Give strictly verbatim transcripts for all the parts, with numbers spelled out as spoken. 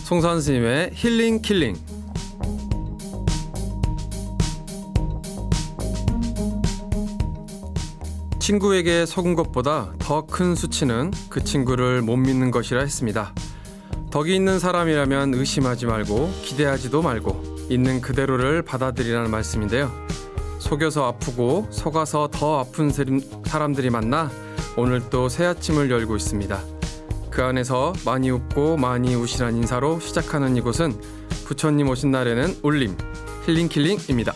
송선 스님의 힐링 킬링. 친구에게 속은 것보다 더 큰 수치는 그 친구를 못 믿는 것이라 했습니다. 덕이 있는 사람이라면 의심하지 말고 기대하지도 말고 있는 그대로를 받아들이라는 말씀인데요. 속여서 아프고 속아서 더 아픈 사람들이 만나 오늘 또 새 아침을 열고 있습니다. 그 안에서 많이 웃고 많이 우실한 인사로 시작하는 이곳은 부처님 오신 날에는 울림, 힐링킬링입니다.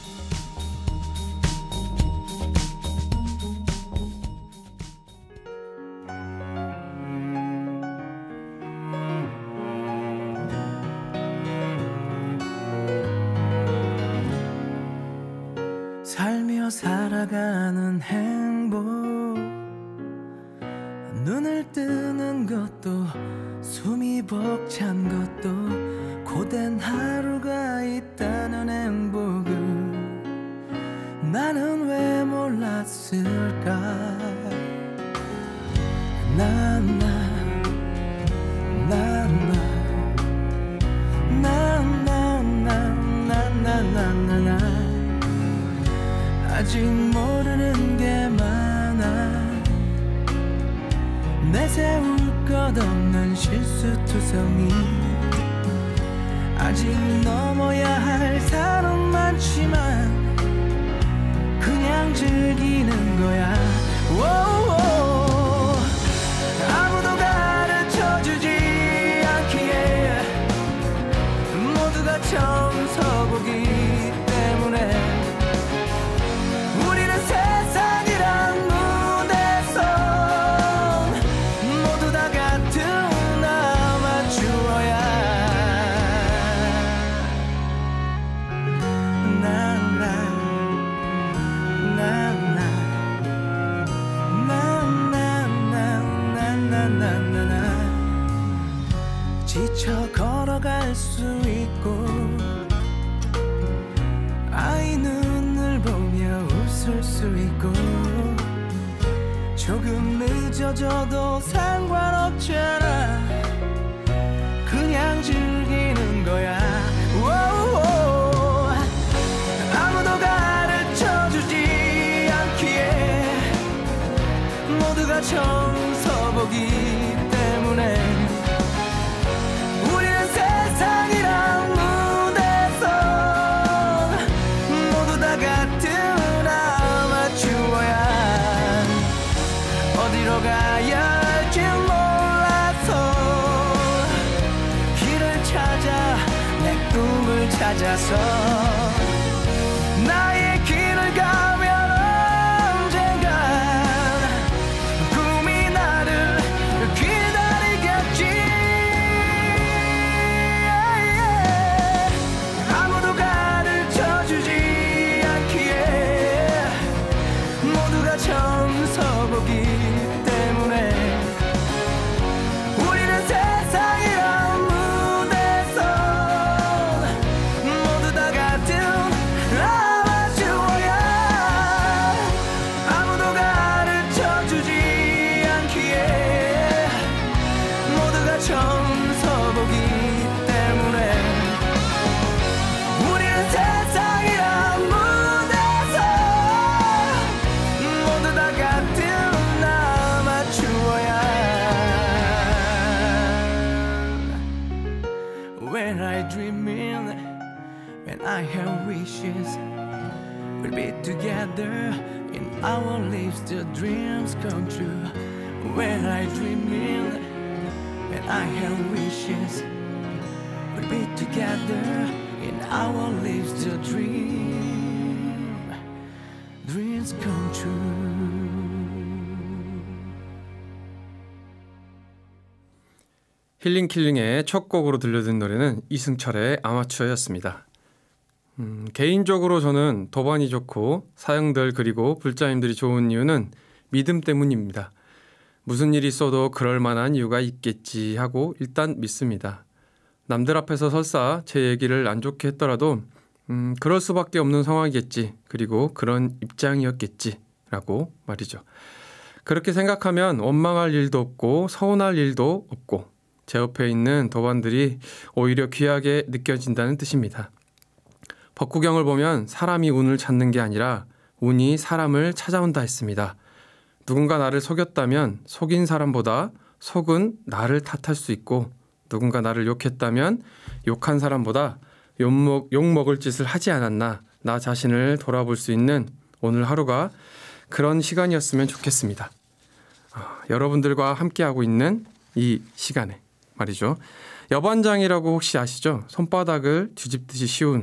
살며 살아가는 행복, 눈을 뜨는 것도 숨이 벅찬 것도 고된 하루가 있다는 행복을 나는 왜 몰랐을까. 나나나나나나나나나나나 아직 모르는 게 많아. 내세울 것 없는 실수투성이, 아직 넘어야 할 산은 많지만 그냥 즐기는 거야. 오오오. 아무도 가르쳐주지 않기에 모두가 처음 서보기 때문에 우리는 세상이란 무대에서 모두 다 같은 아마추어야. 나나나나나나나나나나나 지쳐 걸어갈 수 있고 아이 눈을 보며 웃을 수 있고 조금 늦어져도 상관없잖아. 그냥 즐기는 거야. 오오오. 아무도 가르쳐주지 않기에 모두가 처음 서보기 때문에 우리는 세상이란 무대에서 모두 다 같은 아마추어야. 어디로 가야 할지 몰라서 길을 찾아 내 꿈을 찾아서 나의 길을 가면 언젠간 꿈이 나를 기다리겠지. 아무도 가르쳐주지 않기에 모두가 처음 서보기 때문에 우리는 세상이란 무대에서 모두 다 같은 아마추어야. 아무도 가르쳐주지 않기에 모두가 처음 서보기 때문에 우리는 세상이란 무대에서 모두 다 같은 아마추어야. When I dreaming, when I have wishes, we'll be together in our lives till dreams come true. When I dreaming, when I have wishes, we'll be together in our lives till dream, dreams come true. 힐링킬링의 첫 곡으로 들려든 노래는 이승철의 아마추어였습니다. 음, 개인적으로 저는 도반이 좋고 사형들 그리고 불자님들이 좋은 이유는 믿음 때문입니다. 무슨 일이 있어도 그럴 만한 이유가 있겠지 하고 일단 믿습니다. 남들 앞에서 설사 제 얘기를 안 좋게 했더라도 음, 그럴 수밖에 없는 상황이겠지, 그리고 그런 입장이었겠지 라고 말이죠. 그렇게 생각하면 원망할 일도 없고 서운할 일도 없고 제 옆에 있는 도반들이 오히려 귀하게 느껴진다는 뜻입니다. 법구경을 보면 사람이 운을 찾는 게 아니라 운이 사람을 찾아온다 했습니다. 누군가 나를 속였다면 속인 사람보다 속은 나를 탓할 수 있고, 누군가 나를 욕했다면 욕한 사람보다 욕먹, 욕먹을 짓을 하지 않았나 나 자신을 돌아볼 수 있는 오늘 하루가 그런 시간이었으면 좋겠습니다. 아, 여러분들과 함께하고 있는 이 시간에 말이죠. 여반장이라고 혹시 아시죠? 손바닥을 뒤집듯이 쉬운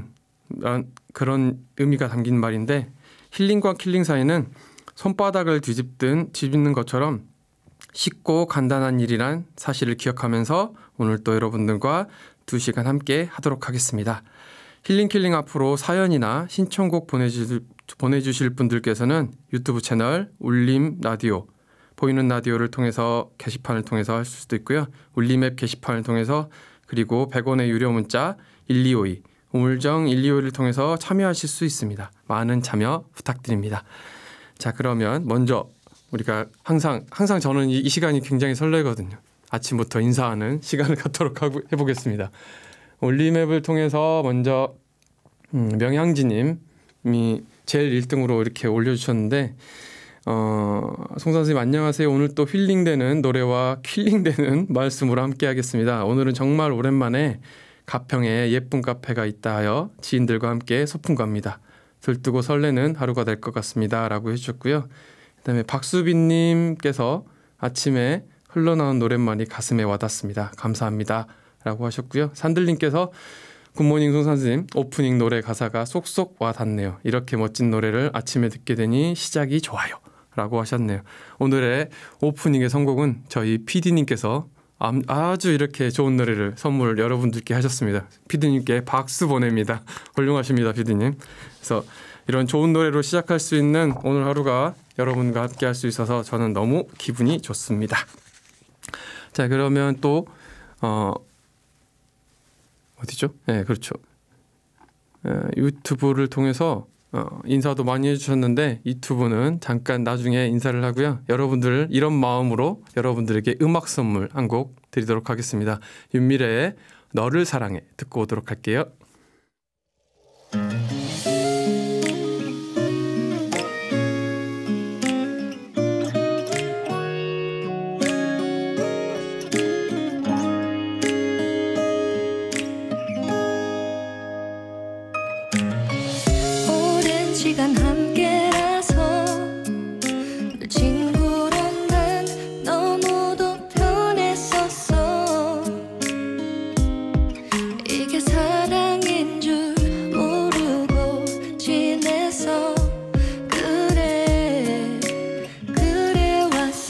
그런 의미가 담긴 말인데, 힐링과 킬링 사이는 손바닥을 뒤집든 뒤집는 것처럼 쉽고 간단한 일이란 사실을 기억하면서 오늘 또 여러분들과 두 시간 함께 하도록 하겠습니다. 힐링킬링 앞으로 사연이나 신청곡 보내주, 보내주실 분들께서는 유튜브 채널 울림 라디오, 보이는 라디오를 통해서 게시판을 통해서 할 수도 있고요. 울림앱 게시판을 통해서, 그리고 백 원의 유료 문자 일이오이 우물정 일이오이를 통해서 참여하실 수 있습니다. 많은 참여 부탁드립니다. 자, 그러면 먼저 우리가 항상 항상 저는 이, 이 시간이 굉장히 설레거든요. 아침부터 인사하는 시간을 갖도록 하고 해보겠습니다. 올림앱을 통해서 먼저 음, 명향지님이 제일 일 등으로 이렇게 올려주셨는데, 어, 송 선생님 안녕하세요. 오늘 또 힐링되는 노래와 킬링되는 말씀으로 함께하겠습니다. 오늘은 정말 오랜만에 가평에 예쁜 카페가 있다 하여 지인들과 함께 소풍 갑니다. 들뜨고 설레는 하루가 될 것 같습니다. 라고 해주셨고요. 그 다음에 박수빈님께서 아침에 흘러나온 노랫말이 가슴에 와닿습니다. 감사합니다. 라고 하셨고요. 산들님께서 굿모닝 송 선생님, 오프닝 노래 가사가 쏙쏙 와닿네요. 이렇게 멋진 노래를 아침에 듣게 되니 시작이 좋아요. 라고 하셨네요. 오늘의 오프닝의 선곡은 저희 피디님께서 아주 이렇게 좋은 노래를 선물 여러분들께 하셨습니다. 피디님께 박수 보냅니다. 훌륭하십니다, 피디님. 그래서 이런 좋은 노래로 시작할 수 있는 오늘 하루가 여러분과 함께 할 수 있어서 저는 너무 기분이 좋습니다. 자, 그러면 또 어, 어디죠? 네, 그렇죠. 에, 유튜브를 통해서 어, 인사도 많이 해주셨는데 유튜브는 잠깐 나중에 인사를 하고요. 여러분들 이런 마음으로 여러분들에게 음악 선물 한 곡 드리도록 하겠습니다. 윤미래의 너를 사랑해 듣고 오도록 할게요. 시간 함께라서 늘 친구로 난 너무도 편했었어. 이게 사랑인 줄 모르고 지냈어. 그래 그래 왔어.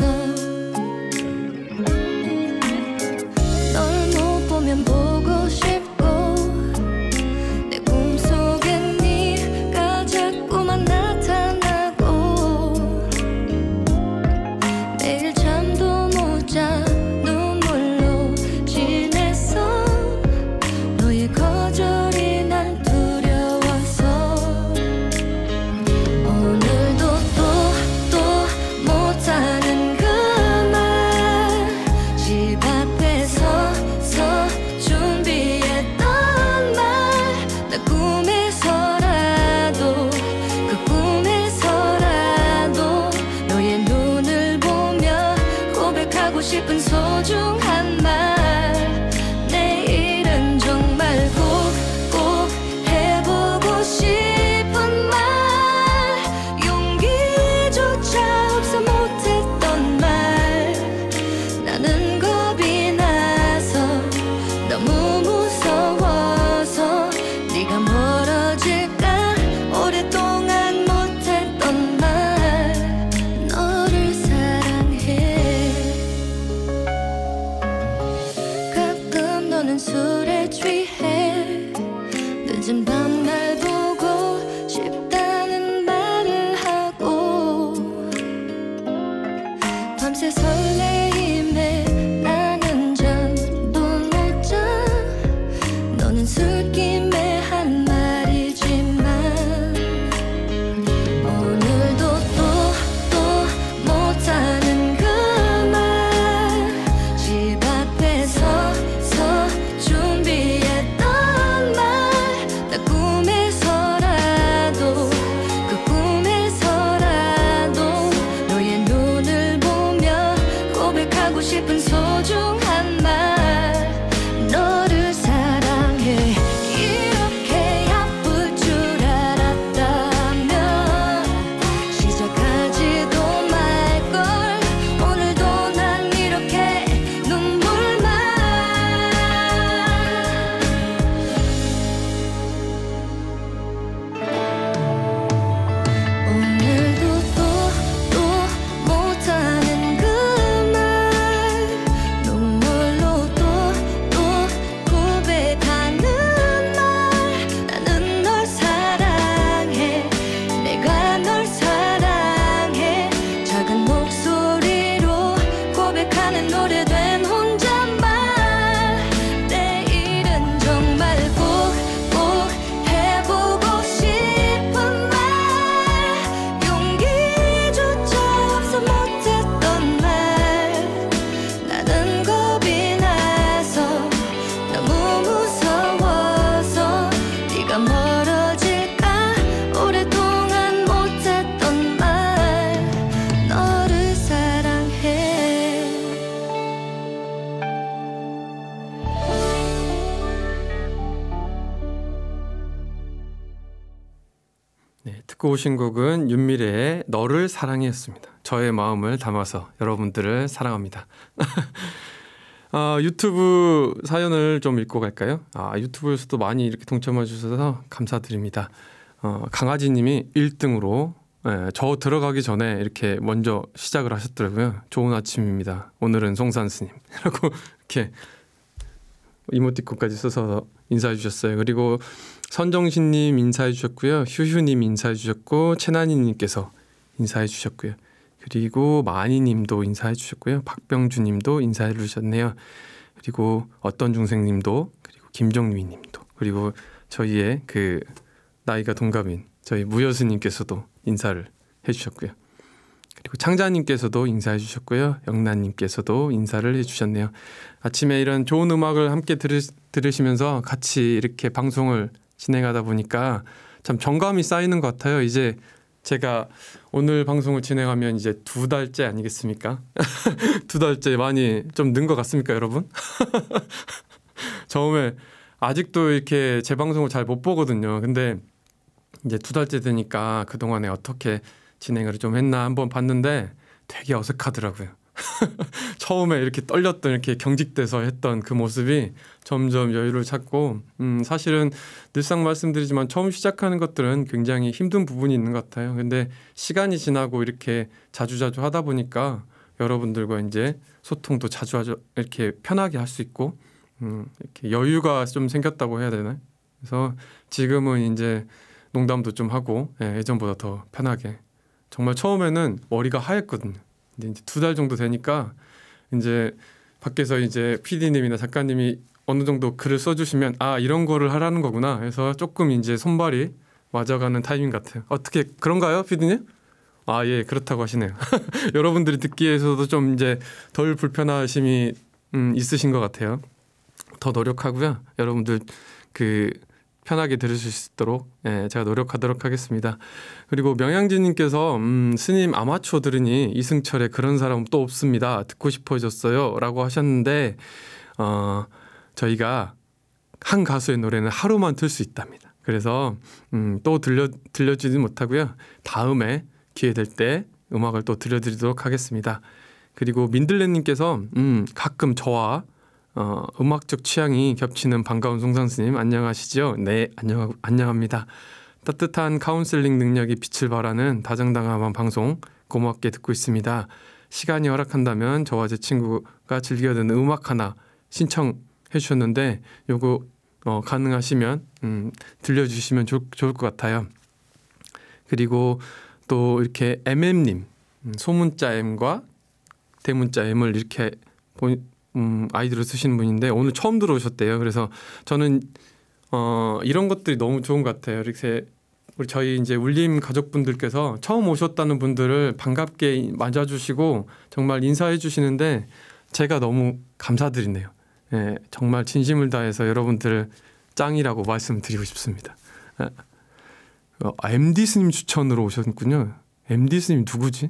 널 못 보면 보고 싶고 내 꿈속엔 네가 자꾸만 나타나고 매일 잠도 못 자 눈물로 지냈어. 너의 거절이 난 두려워서 오늘도 또 또 못하는 그 말 집 앞에 서서 준비했던 말 나 꿈에서라도 그 꿈에서라도 너의 눈을 보며 고백하고 싶은 소중한 말 내일은 정말 꼭 꼭 해보고 싶은 말 용기조차 없어 못했던 말 나는 겁이 나서 너무 무서워서 네가 멀어질까 오랫동안 못했던 말 너를 사랑해. 가끔 너는 술에 취해 늦은 밤 날 보고 싶다는 말을 하고 밤새 설레임에 나는 잠도 못 자. 너는 술김에 한 말이지만 오늘도 또 또 못하는 그 말 집 앞에 서서 듣고 오신 곡은 윤미래의 너를 사랑해였습니다. 저의 마음을 담아서 여러분들을 사랑합니다. 아, 유튜브 사연을 좀 읽고 갈까요? 아, 유튜브에서도 많이 이렇게 동참해 주셔서 감사드립니다. 어, 강아지님이 일 등으로 네, 저 들어가기 전에 이렇게 먼저 시작을 하셨더라고요. 좋은 아침입니다. 오늘은 송산스님 라고 이렇게 이모티콘까지 써서 인사해 주셨어요. 그리고 선정신님 인사해 주셨고요. 휴휴님 인사해 주셨고 채나니님께서 인사해 주셨고요. 그리고 마니님도 인사해 주셨고요. 박병주님도 인사해 주셨네요. 그리고 어떤 중생님도 그리고 김정미님도 그리고 저희의 그 나이가 동갑인 저희 무여수님께서도 인사를 해주셨고요. 그리고 창자님께서도 인사해 주셨고요. 영란님께서도 인사를 해주셨네요. 아침에 이런 좋은 음악을 함께 들으, 들으시면서 같이 이렇게 방송을 진행하다 보니까 참 정감이 쌓이는 것 같아요. 이제 제가 오늘 방송을 진행하면 이제 두 달째 아니겠습니까? 두 달째 많이 좀 는 것 같습니까, 여러분? 처음에 아직도 이렇게 제 방송을 잘 못 보거든요. 근데 이제 두 달째 되니까 그동안에 어떻게 진행을 좀 했나 한번 봤는데 되게 어색하더라고요. 처음에 이렇게 떨렸던 이렇게 경직돼서 했던 그 모습이 점점 여유를 찾고 음, 사실은 늘상 말씀드리지만 처음 시작하는 것들은 굉장히 힘든 부분이 있는 것 같아요. 근데 시간이 지나고 이렇게 자주자주 하다 보니까 여러분들과 이제 소통도 자주 이렇게 편하게 할 수 있고 음, 이렇게 여유가 좀 생겼다고 해야 되나요? 그래서 지금은 이제 농담도 좀 하고 예, 예전보다 더 편하게 정말 처음에는 머리가 하였거든요. 근데 이제 두 달 정도 되니까 이제 밖에서 이제 피디님이나 작가님이 어느 정도 글을 써주시면 아 이런 거를 하라는 거구나 해서 조금 이제 손발이 맞아가는 타이밍 같아요. 어떻게 그런가요, 피디님? 아 예 그렇다고 하시네요. 여러분들이 듣기에서도 좀 이제 덜 불편하심이 음, 있으신 것 같아요. 더 노력하고요. 여러분들 그 편하게 들으실 수 있도록 예, 제가 노력하도록 하겠습니다. 그리고 명양진님께서 음, 스님 아마추어 들으니 이승철의 그런 사람 또 없습니다. 듣고 싶어졌어요 라고 하셨는데 어, 저희가 한 가수의 노래는 하루만 틀 수 있답니다. 그래서 음, 또 들려, 들려주지 못하고요. 다음에 기회 될 때 음악을 또 들려드리도록 하겠습니다. 그리고 민들레님께서 음, 가끔 저와 어, 음악적 취향이 겹치는 반가운 송상스님 안녕하시죠? 네, 안녕, 안녕합니다. 따뜻한 카운슬링 능력이 빛을 발하는 다정다감한 방송 고맙게 듣고 있습니다. 시간이 허락한다면 저와 제 친구가 즐겨 듣는 음악 하나 신청해 주셨는데 요거 어, 가능하시면 음, 들려주시면 좋, 좋을 것 같아요. 그리고 또 이렇게 엠엠님 음, 소문자 M과 대문자 M을 이렇게 보 음, 아이디로 쓰시는 분인데 오늘 처음 들어오셨대요. 그래서 저는 어, 이런 것들이 너무 좋은 것 같아요. 이렇게 우리 저희 이제 울림 가족분들께서 처음 오셨다는 분들을 반갑게 맞아주시고 정말 인사해 주시는데 제가 너무 감사드리네요. 예, 정말 진심을 다해서 여러분들을 짱이라고 말씀드리고 싶습니다. 어, 엠디 스님 추천으로 오셨군요. 엠디 스님 누구지?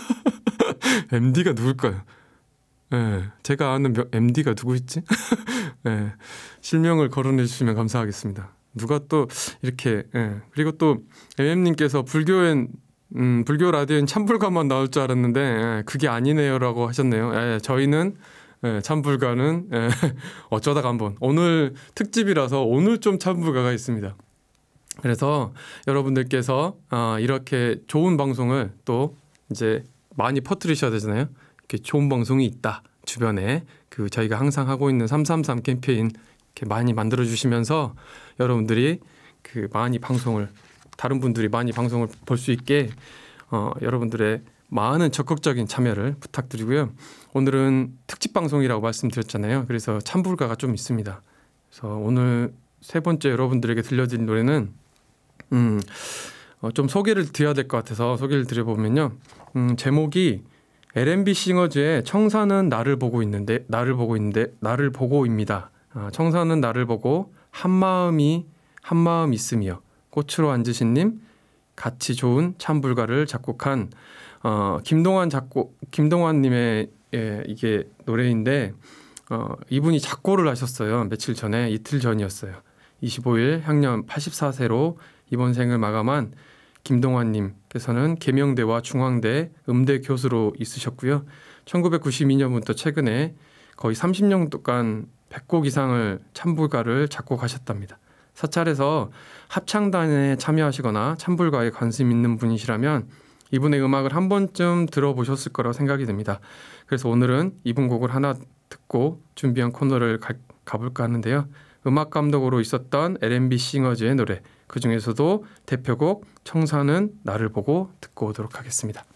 엠디가 누굴까요? 네, 제가 아는 엠디가 누구 있지? 네, 실명을 거론해 주시면 감사하겠습니다. 누가 또 이렇게 네. 그리고 또 엠엠님께서 불교엔 음, 불교 라디오엔 참불가만 나올 줄 알았는데 예, 그게 아니네요라고 하셨네요. 예, 저희는 예, 참불가는 예, 어쩌다가 한번 오늘 특집이라서 오늘 좀 참불가가 있습니다. 그래서 여러분들께서 아, 이렇게 좋은 방송을 또 이제 많이 퍼뜨리셔야 되잖아요. 이렇게 좋은 방송이 있다 주변에 그 저희가 항상 하고 있는 삼삼삼 캠페인 이렇게 많이 만들어 주시면서 여러분들이 그 많이 방송을 다른 분들이 많이 방송을 볼 수 있게 어, 여러분들의 많은 적극적인 참여를 부탁드리고요. 오늘은 특집 방송이라고 말씀드렸잖아요. 그래서 참불가가 좀 있습니다. 그래서 오늘 세 번째 여러분들에게 들려드릴 노래는 음, 어, 좀 소개를 드려야 될 것 같아서 소개를 드려보면요. 음, 제목이 엘엠비 싱어즈의 청사는 나를 보고 있는데 나를 보고 있는데 나를 보고입니다. 아, 청사는 나를 보고 한마음이 한마음 있으며 꽃으로 앉으신님 같이 좋은 참불가를 작곡한 어, 김동완 작곡 김동완님의 예, 이게 노래인데 어, 이분이 작곡을 하셨어요. 며칠 전에 이틀 전이었어요. 이십오일 향년 팔십사 세로 이번 생을 마감한 김동환님께서는 계명대와 중앙대 음대 교수로 있으셨고요. 천구백구십이 년부터 최근에 거의 삼십 년간 백 곡 이상을 찬불가를 작곡하셨답니다. 사찰에서 합창단에 참여하시거나 찬불가에 관심 있는 분이시라면 이분의 음악을 한 번쯤 들어보셨을 거라고 생각이 듭니다. 그래서 오늘은 이분 곡을 하나 듣고 준비한 코너를 가, 가볼까 하는데요. 음악 감독으로 있었던 엘앤비 싱어즈의 노래, 그 중에서도 대표곡 청사는 나를 보고 듣고 오도록 하겠습니다.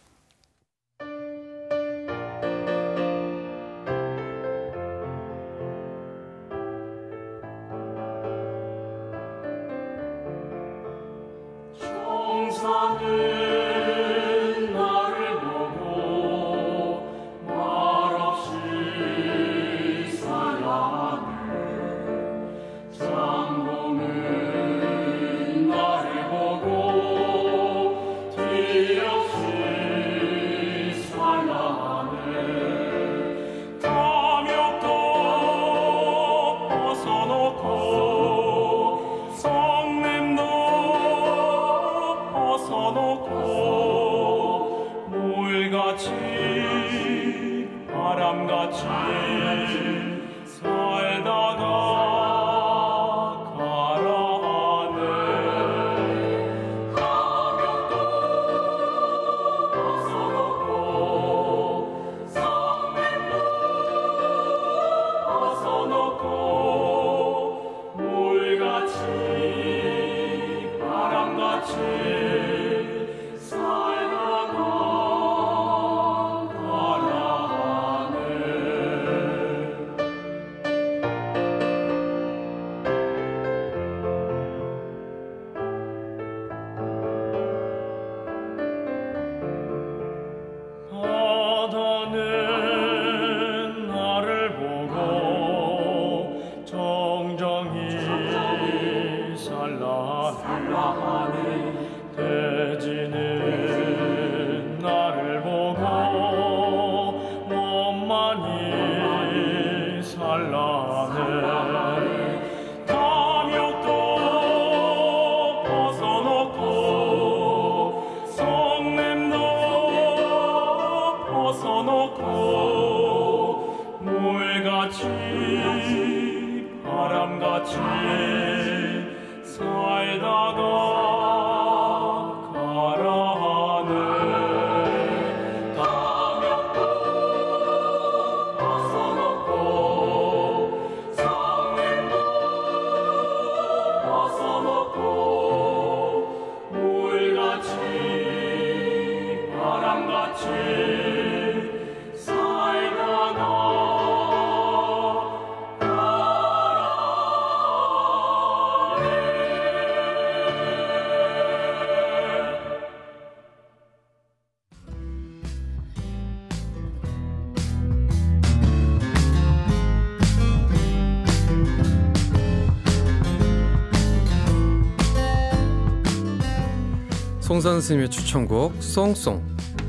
송선스님의 추천곡 송송.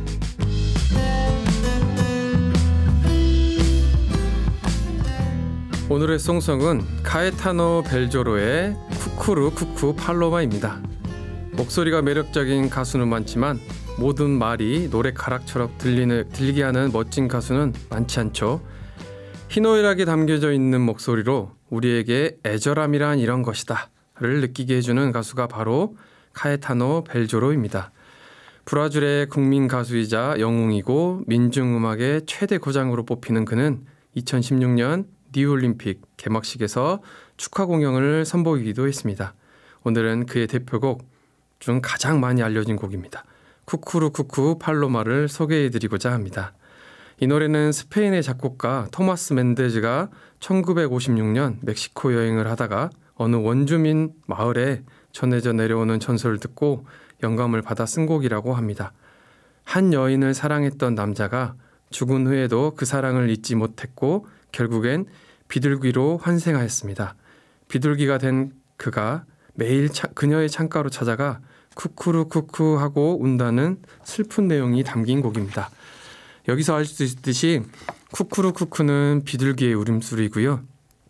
오늘의 송송은 카에타노 벨조로의 쿠쿠루 쿠쿠 팔로마입니다. 목소리가 매력적인 가수는 많지만 모든 말이 노래가락처럼 들리는, 들리게 하는 멋진 가수는 많지 않죠. 희노애락이 담겨져 있는 목소리로 우리에게 애절함이란 이런 것이다 를 느끼게 해주는 가수가 바로 카에타노 벨조로입니다. 브라질의 국민 가수이자 영웅이고 민중음악의 최대 고장으로 뽑히는 그는 이천십육 년 리우올림픽 개막식에서 축하 공연을 선보이기도 했습니다. 오늘은 그의 대표곡 중 가장 많이 알려진 곡입니다. 쿠쿠루 쿠쿠 팔로마를 소개해드리고자 합니다. 이 노래는 스페인의 작곡가 토마스 멘데즈가 천구백오십육 년 멕시코 여행을 하다가 어느 원주민 마을에 전해져 내려오는 전설을 듣고 영감을 받아 쓴 곡이라고 합니다. 한 여인을 사랑했던 남자가 죽은 후에도 그 사랑을 잊지 못했고 결국엔 비둘기로 환생하였습니다. 비둘기가 된 그가 매일 차, 그녀의 창가로 찾아가 쿠쿠루 쿠쿠 하고 운다는 슬픈 내용이 담긴 곡입니다. 여기서 알 수 있듯이 쿠쿠루 쿠쿠는 비둘기의 울음소리고요.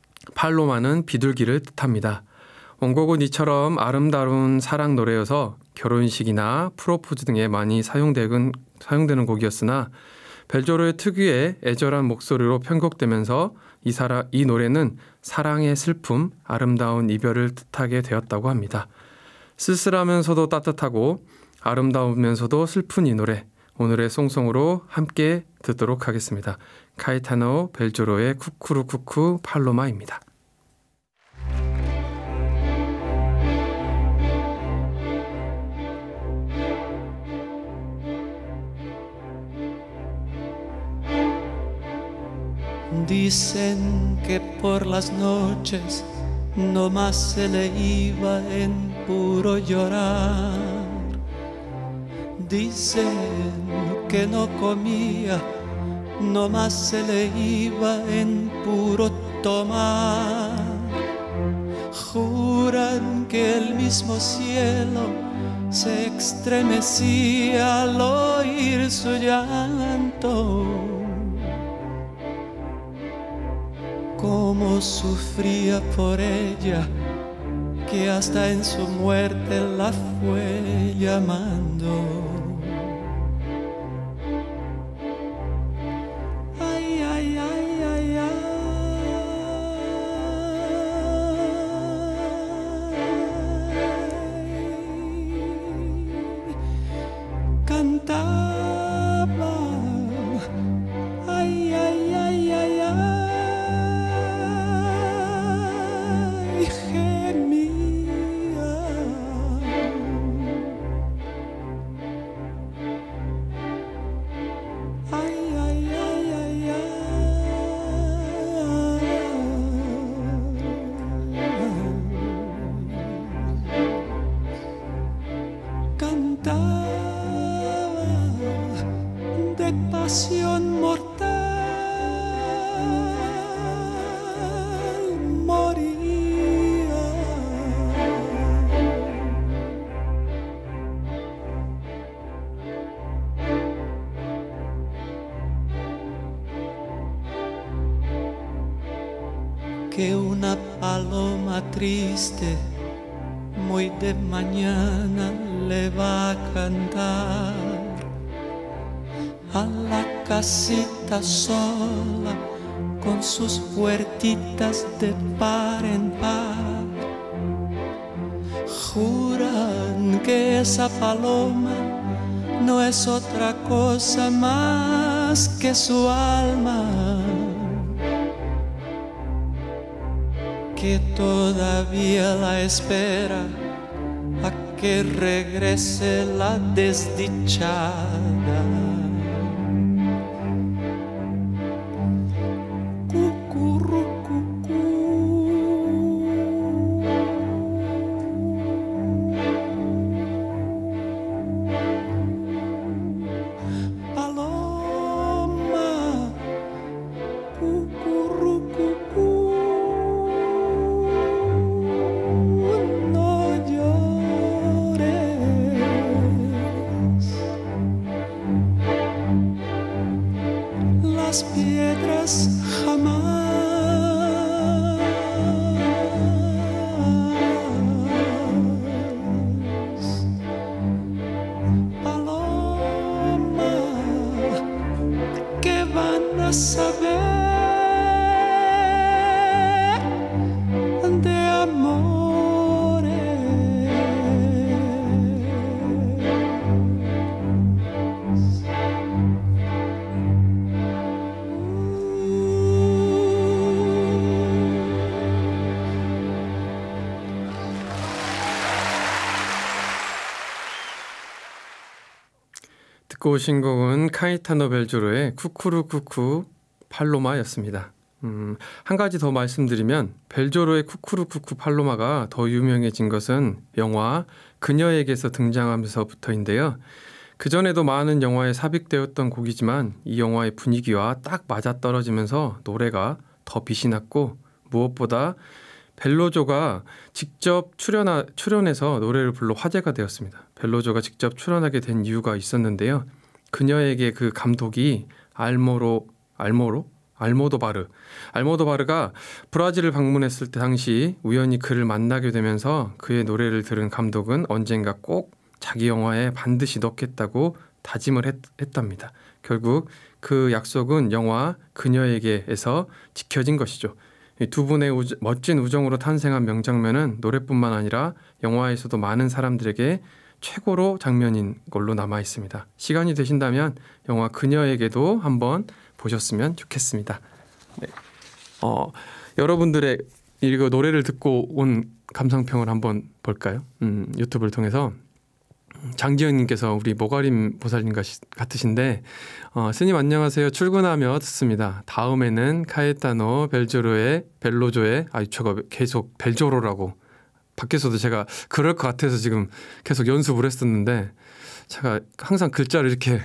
팔로마는 비둘기를 뜻합니다. 원곡은 이처럼 아름다운 사랑 노래여서 결혼식이나 프로포즈 등에 많이 사용되는, 사용되는 곡이었으나 벨조로의 특유의 애절한 목소리로 편곡되면서 이, 사라, 이 노래는 사랑의 슬픔, 아름다운 이별을 뜻하게 되었다고 합니다. 쓸쓸하면서도 따뜻하고 아름다우면서도 슬픈 이 노래, 오늘의 송송으로 함께 듣도록 하겠습니다. 카이타노 벨조로의 쿠쿠루쿠쿠 팔로마입니다. Dicen que por las noches no más se le iba en puro llorar. Dicen que no comía, no más se le iba en puro tomar. Juran que el mismo cielo se estremecía al oír su llanto. Cómo sufría por ella, que hasta en su muerte la fue llamando. Ay, ay, ay, ay, ay. Cantaba. Ay, ay, ay, ay, ay. Pasión mortal moría. Que una paloma triste muy de mañana le va a cantar a la casita sola con sus puertitas de par en par. Juran que esa paloma no es otra cosa más que su alma, que todavía la espera a que regrese la desdichada. Las piedras jamás paloma, ¿qué van a saber de amores? 듣고 오신 곡은 카이타노 벨조로의 쿠쿠루쿠쿠 팔로마였습니다. 음, 한 가지 더 말씀드리면 벨조로의 쿠쿠루쿠쿠 팔로마가 더 유명해진 것은 영화 그녀에게서 등장하면서부터인데요. 그전에도 많은 영화에 삽입되었던 곡이지만 이 영화의 분위기와 딱 맞아떨어지면서 노래가 더 빛이 났고, 무엇보다 벨로조가 직접 출연하, 출연해서 노래를 불러 화제가 되었습니다. 벨로조가 직접 출연하게 된 이유가 있었는데요. 그녀에게 그 감독이 알모로 알모로 알모도바르 알모도바르가 브라질을 방문했을 때 당시 우연히 그를 만나게 되면서 그의 노래를 들은 감독은 언젠가 꼭 자기 영화에 반드시 넣겠다고 다짐을 했, 했답니다. 결국 그 약속은 영화 그녀에게에서 지켜진 것이죠. 이 두 분의 우주, 멋진 우정으로 탄생한 명장면은 노래뿐만 아니라 영화에서도 많은 사람들에게 최고로 장면인 걸로 남아 있습니다. 시간이 되신다면 영화 그녀에게도 한번 보셨으면 좋겠습니다. 네. 어, 여러분들의 이거 노래를 듣고 온 감상평을 한번 볼까요? 음, 유튜브를 통해서 장지영님께서 우리 모가림 보살님 같으신데 어, 스님 안녕하세요. 출근하며 듣습니다. 다음에는 카에타노 벨조로의 벨로조의 아 저거 계속 벨조로라고 밖에서도 제가 그럴 것 같아서 지금 계속 연습을 했었는데 제가 항상 글자를 이렇게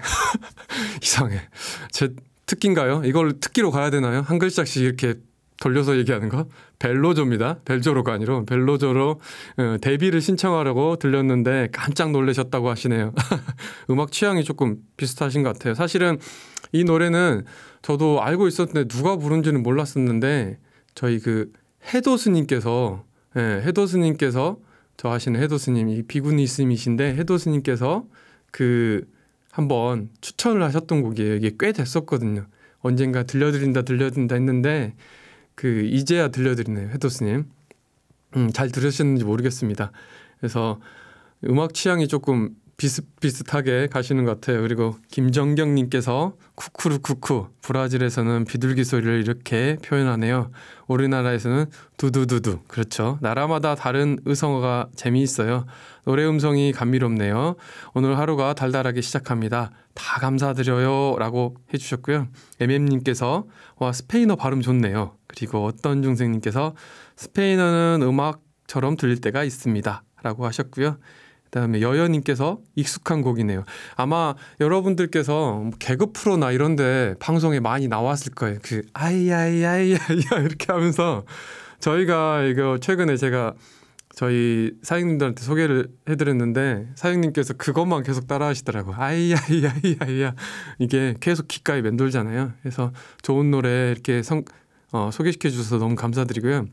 이상해. 제 특기인가요? 이걸 특기로 가야 되나요? 한 글자씩 이렇게 돌려서 얘기하는 거? 벨로조입니다. 벨조로가 아니라 벨로조로 어, 데뷔를 신청하려고 들렸는데 깜짝 놀라셨다고 하시네요. 음악 취향이 조금 비슷하신 것 같아요. 사실은 이 노래는 저도 알고 있었는데 누가 부른지는 몰랐었는데 저희 그 해도 스님께서 예, 해도 스님께서 저 하시는 해도 스님 이 비구니 스님이신데 해도 스님께서 그 한번 추천을 하셨던 곡이에요. 이게 꽤 됐었거든요. 언젠가 들려드린다 들려드린다 했는데 그 이제야 들려드리네요. 해도스님 음, 잘 들으셨는지 모르겠습니다. 그래서 음악 취향이 조금 비슷비슷하게 가시는 것 같아요. 그리고 김정경님께서 쿠쿠루쿠쿠 브라질에서는 비둘기 소리를 이렇게 표현하네요. 우리나라에서는 두두두두. 그렇죠. 나라마다 다른 의성어가 재미있어요. 노래 음성이 감미롭네요. 오늘 하루가 달달하게 시작합니다. 다 감사드려요 라고 해주셨고요. 엠엠님께서 와 스페인어 발음 좋네요. 그리고 어떤 중생님께서 스페인어는 음악처럼 들릴 때가 있습니다 라고 하셨고요. 그다음에 여여님께서 익숙한 곡이네요. 아마 여러분들께서 개그 프로나 이런데 방송에 많이 나왔을 거예요. 그 아이야이야이야 이렇게 하면서 저희가 이거 최근에 제가 저희 사장님들한테 소개를 해드렸는데 사장님께서 그것만 계속 따라하시더라고요. 아이야이야이야 이게 계속 귓가에 맴돌잖아요. 그래서 좋은 노래 이렇게 성, 어, 소개시켜 주셔서 너무 감사드리고요.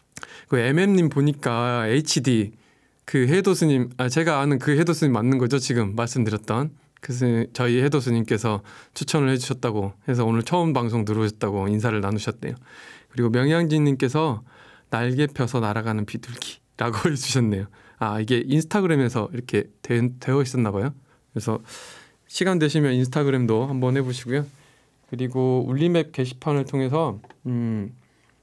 그 엠엠님 보니까 에이치디 그 해도스님, 아 제가 아는 그 해도스님 맞는 거죠? 지금 말씀드렸던 그 스님, 저희 해도스님께서 추천을 해주셨다고 해서 오늘 처음 방송 들어오셨다고 인사를 나누셨대요. 그리고 명양진님께서 날개 펴서 날아가는 비둘기라고 해주셨네요. 아 이게 인스타그램에서 이렇게 되, 되어 있었나 봐요. 그래서 시간 되시면 인스타그램도 한번 해보시고요. 그리고 울리맵 게시판을 통해서 음,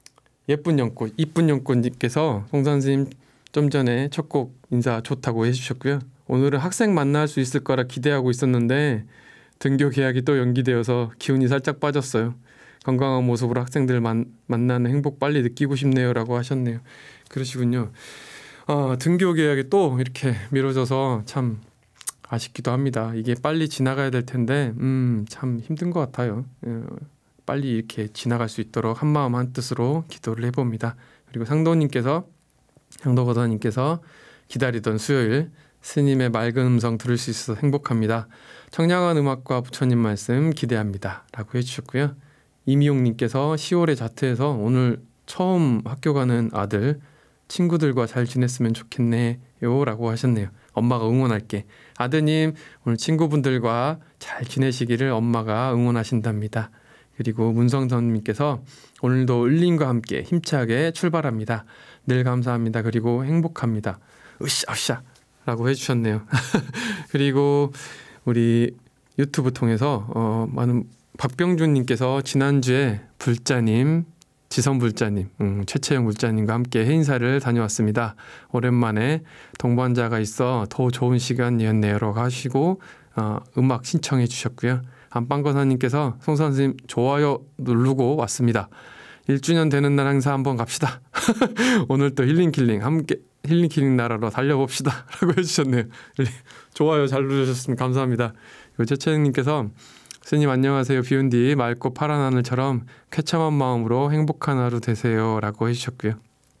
예쁜 연꽃, 이쁜 연꽃님께서 송선생님 좀 전에 첫 곡 인사 좋다고 해주셨고요. 오늘은 학생 만날 수 있을 거라 기대하고 있었는데 등교 계약이 또 연기되어서 기운이 살짝 빠졌어요. 건강한 모습으로 학생들 만, 만나는 행복 빨리 느끼고 싶네요 라고 하셨네요. 그러시군요. 어, 등교 계약이 또 이렇게 미뤄져서 참 아쉽기도 합니다. 이게 빨리 지나가야 될 텐데 음, 참 힘든 것 같아요. 어, 빨리 이렇게 지나갈 수 있도록 한마음 한뜻으로 기도를 해봅니다. 그리고 상도님께서 향도거다님께서 기다리던 수요일 스님의 맑은 음성 들을 수 있어서 행복합니다. 청량한 음악과 부처님 말씀 기대합니다 라고 해주셨고요. 이미용님께서 시월에 자퇴해서 오늘 처음 학교 가는 아들 친구들과 잘 지냈으면 좋겠네요 라고 하셨네요. 엄마가 응원할게. 아드님 오늘 친구분들과 잘 지내시기를 엄마가 응원하신답니다. 그리고 문성선님께서 오늘도 을림과 함께 힘차게 출발합니다. 늘 감사합니다. 그리고 행복합니다. 으쌰 으쌰 라고 해주셨네요. 그리고 우리 유튜브 통해서 어, 많은 박병준님께서 지난주에 불자님, 지선불자님, 음, 최채영 불자님과 함께 해인사를 다녀왔습니다. 오랜만에 동반자가 있어 더 좋은 시간이었네요 라고 하시고 어, 음악 신청해 주셨고요. 안방거사님께서 송선생님 좋아요 누르고 왔습니다. 일 주년 되는 날 행사 한번 갑시다. 오늘 또 힐링킬링 함께 힐링킬링 나라로 달려봅시다 라고 해주셨네요. 좋아요 잘 누르셨으면 감사합니다. 그리고 최채영님께서 스님 안녕하세요. 비온 뒤 맑고 파란 하늘처럼 쾌청한 마음으로 행복한 하루 되세요 라고 해주셨고요.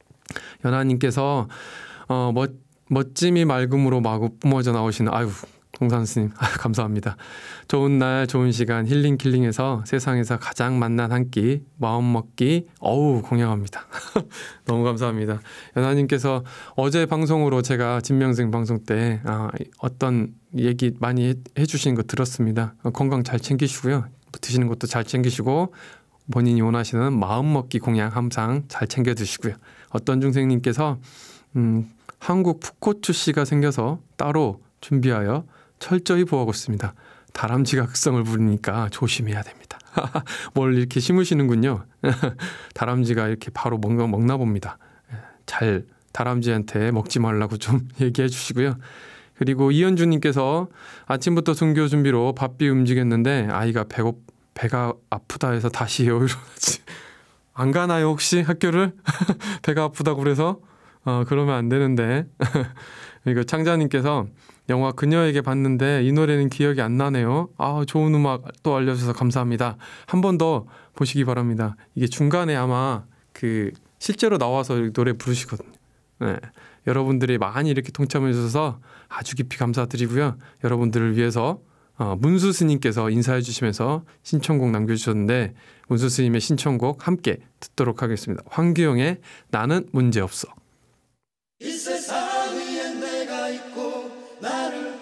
연하님께서 어, 멋, 멋짐이 맑음으로 마구 뿜어져 나오시는 아유 동산 스님 감사합니다. 좋은 날 좋은 시간 힐링 킬링에서 세상에서 가장 맛난 한 끼 마음 먹기 어우 공양합니다. 너무 감사합니다. 연하님께서 어제 방송으로 제가 진명생 방송 때 아, 어떤 얘기 많이 해, 해주신 거 들었습니다. 건강 잘 챙기시고요. 드시는 것도 잘 챙기시고 본인이 원하시는 마음 먹기 공양 항상 잘 챙겨 드시고요. 어떤 중생님께서 음, 한국 풋고추 씨가 생겨서 따로 준비하여 철저히 보호하고 있습니다. 다람쥐가 극성을 부리니까 조심해야 됩니다. 뭘 이렇게 심으시는군요. 다람쥐가 이렇게 바로 먹나, 먹나 봅니다. 잘 다람쥐한테 먹지 말라고 좀 얘기해 주시고요. 그리고 이현주님께서 아침부터 등교 준비로 바삐 움직였는데 아이가 배고, 배가 아프다 해서 다시 여유로워지. 안 가나요 혹시 학교를? 배가 아프다고 그래서? 어, 그러면 안 되는데. 그리고 창자님께서 영화 그녀에게 봤는데 이 노래는 기억이 안 나네요. 아, 좋은 음악 또 알려주셔서 감사합니다. 한 번 더 보시기 바랍니다. 이게 중간에 아마 그 실제로 나와서 노래 부르시거든요. 네. 여러분들이 많이 이렇게 동참해 주셔서 아주 깊이 감사드리고요. 여러분들을 위해서 어, 문수 스님께서 인사해 주시면서 신청곡 남겨주셨는데 문수 스님의 신청곡 함께 듣도록 하겠습니다. 황규영의 나는 문제없어. 이 세상 위에 내가 있고 나를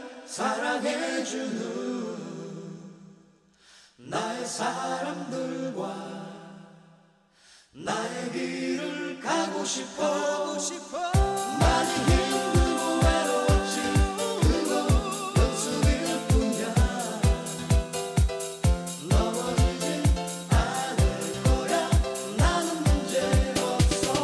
사랑해주는 나의 사람들과 나의 길을 가고 싶어 많이 힘들고 외롭지 그건 연습일 뿐이야 넘어지지 않을 거야 나는 문제없어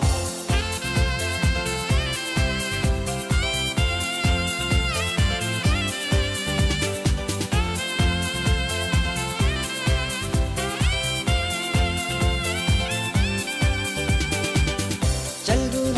짧은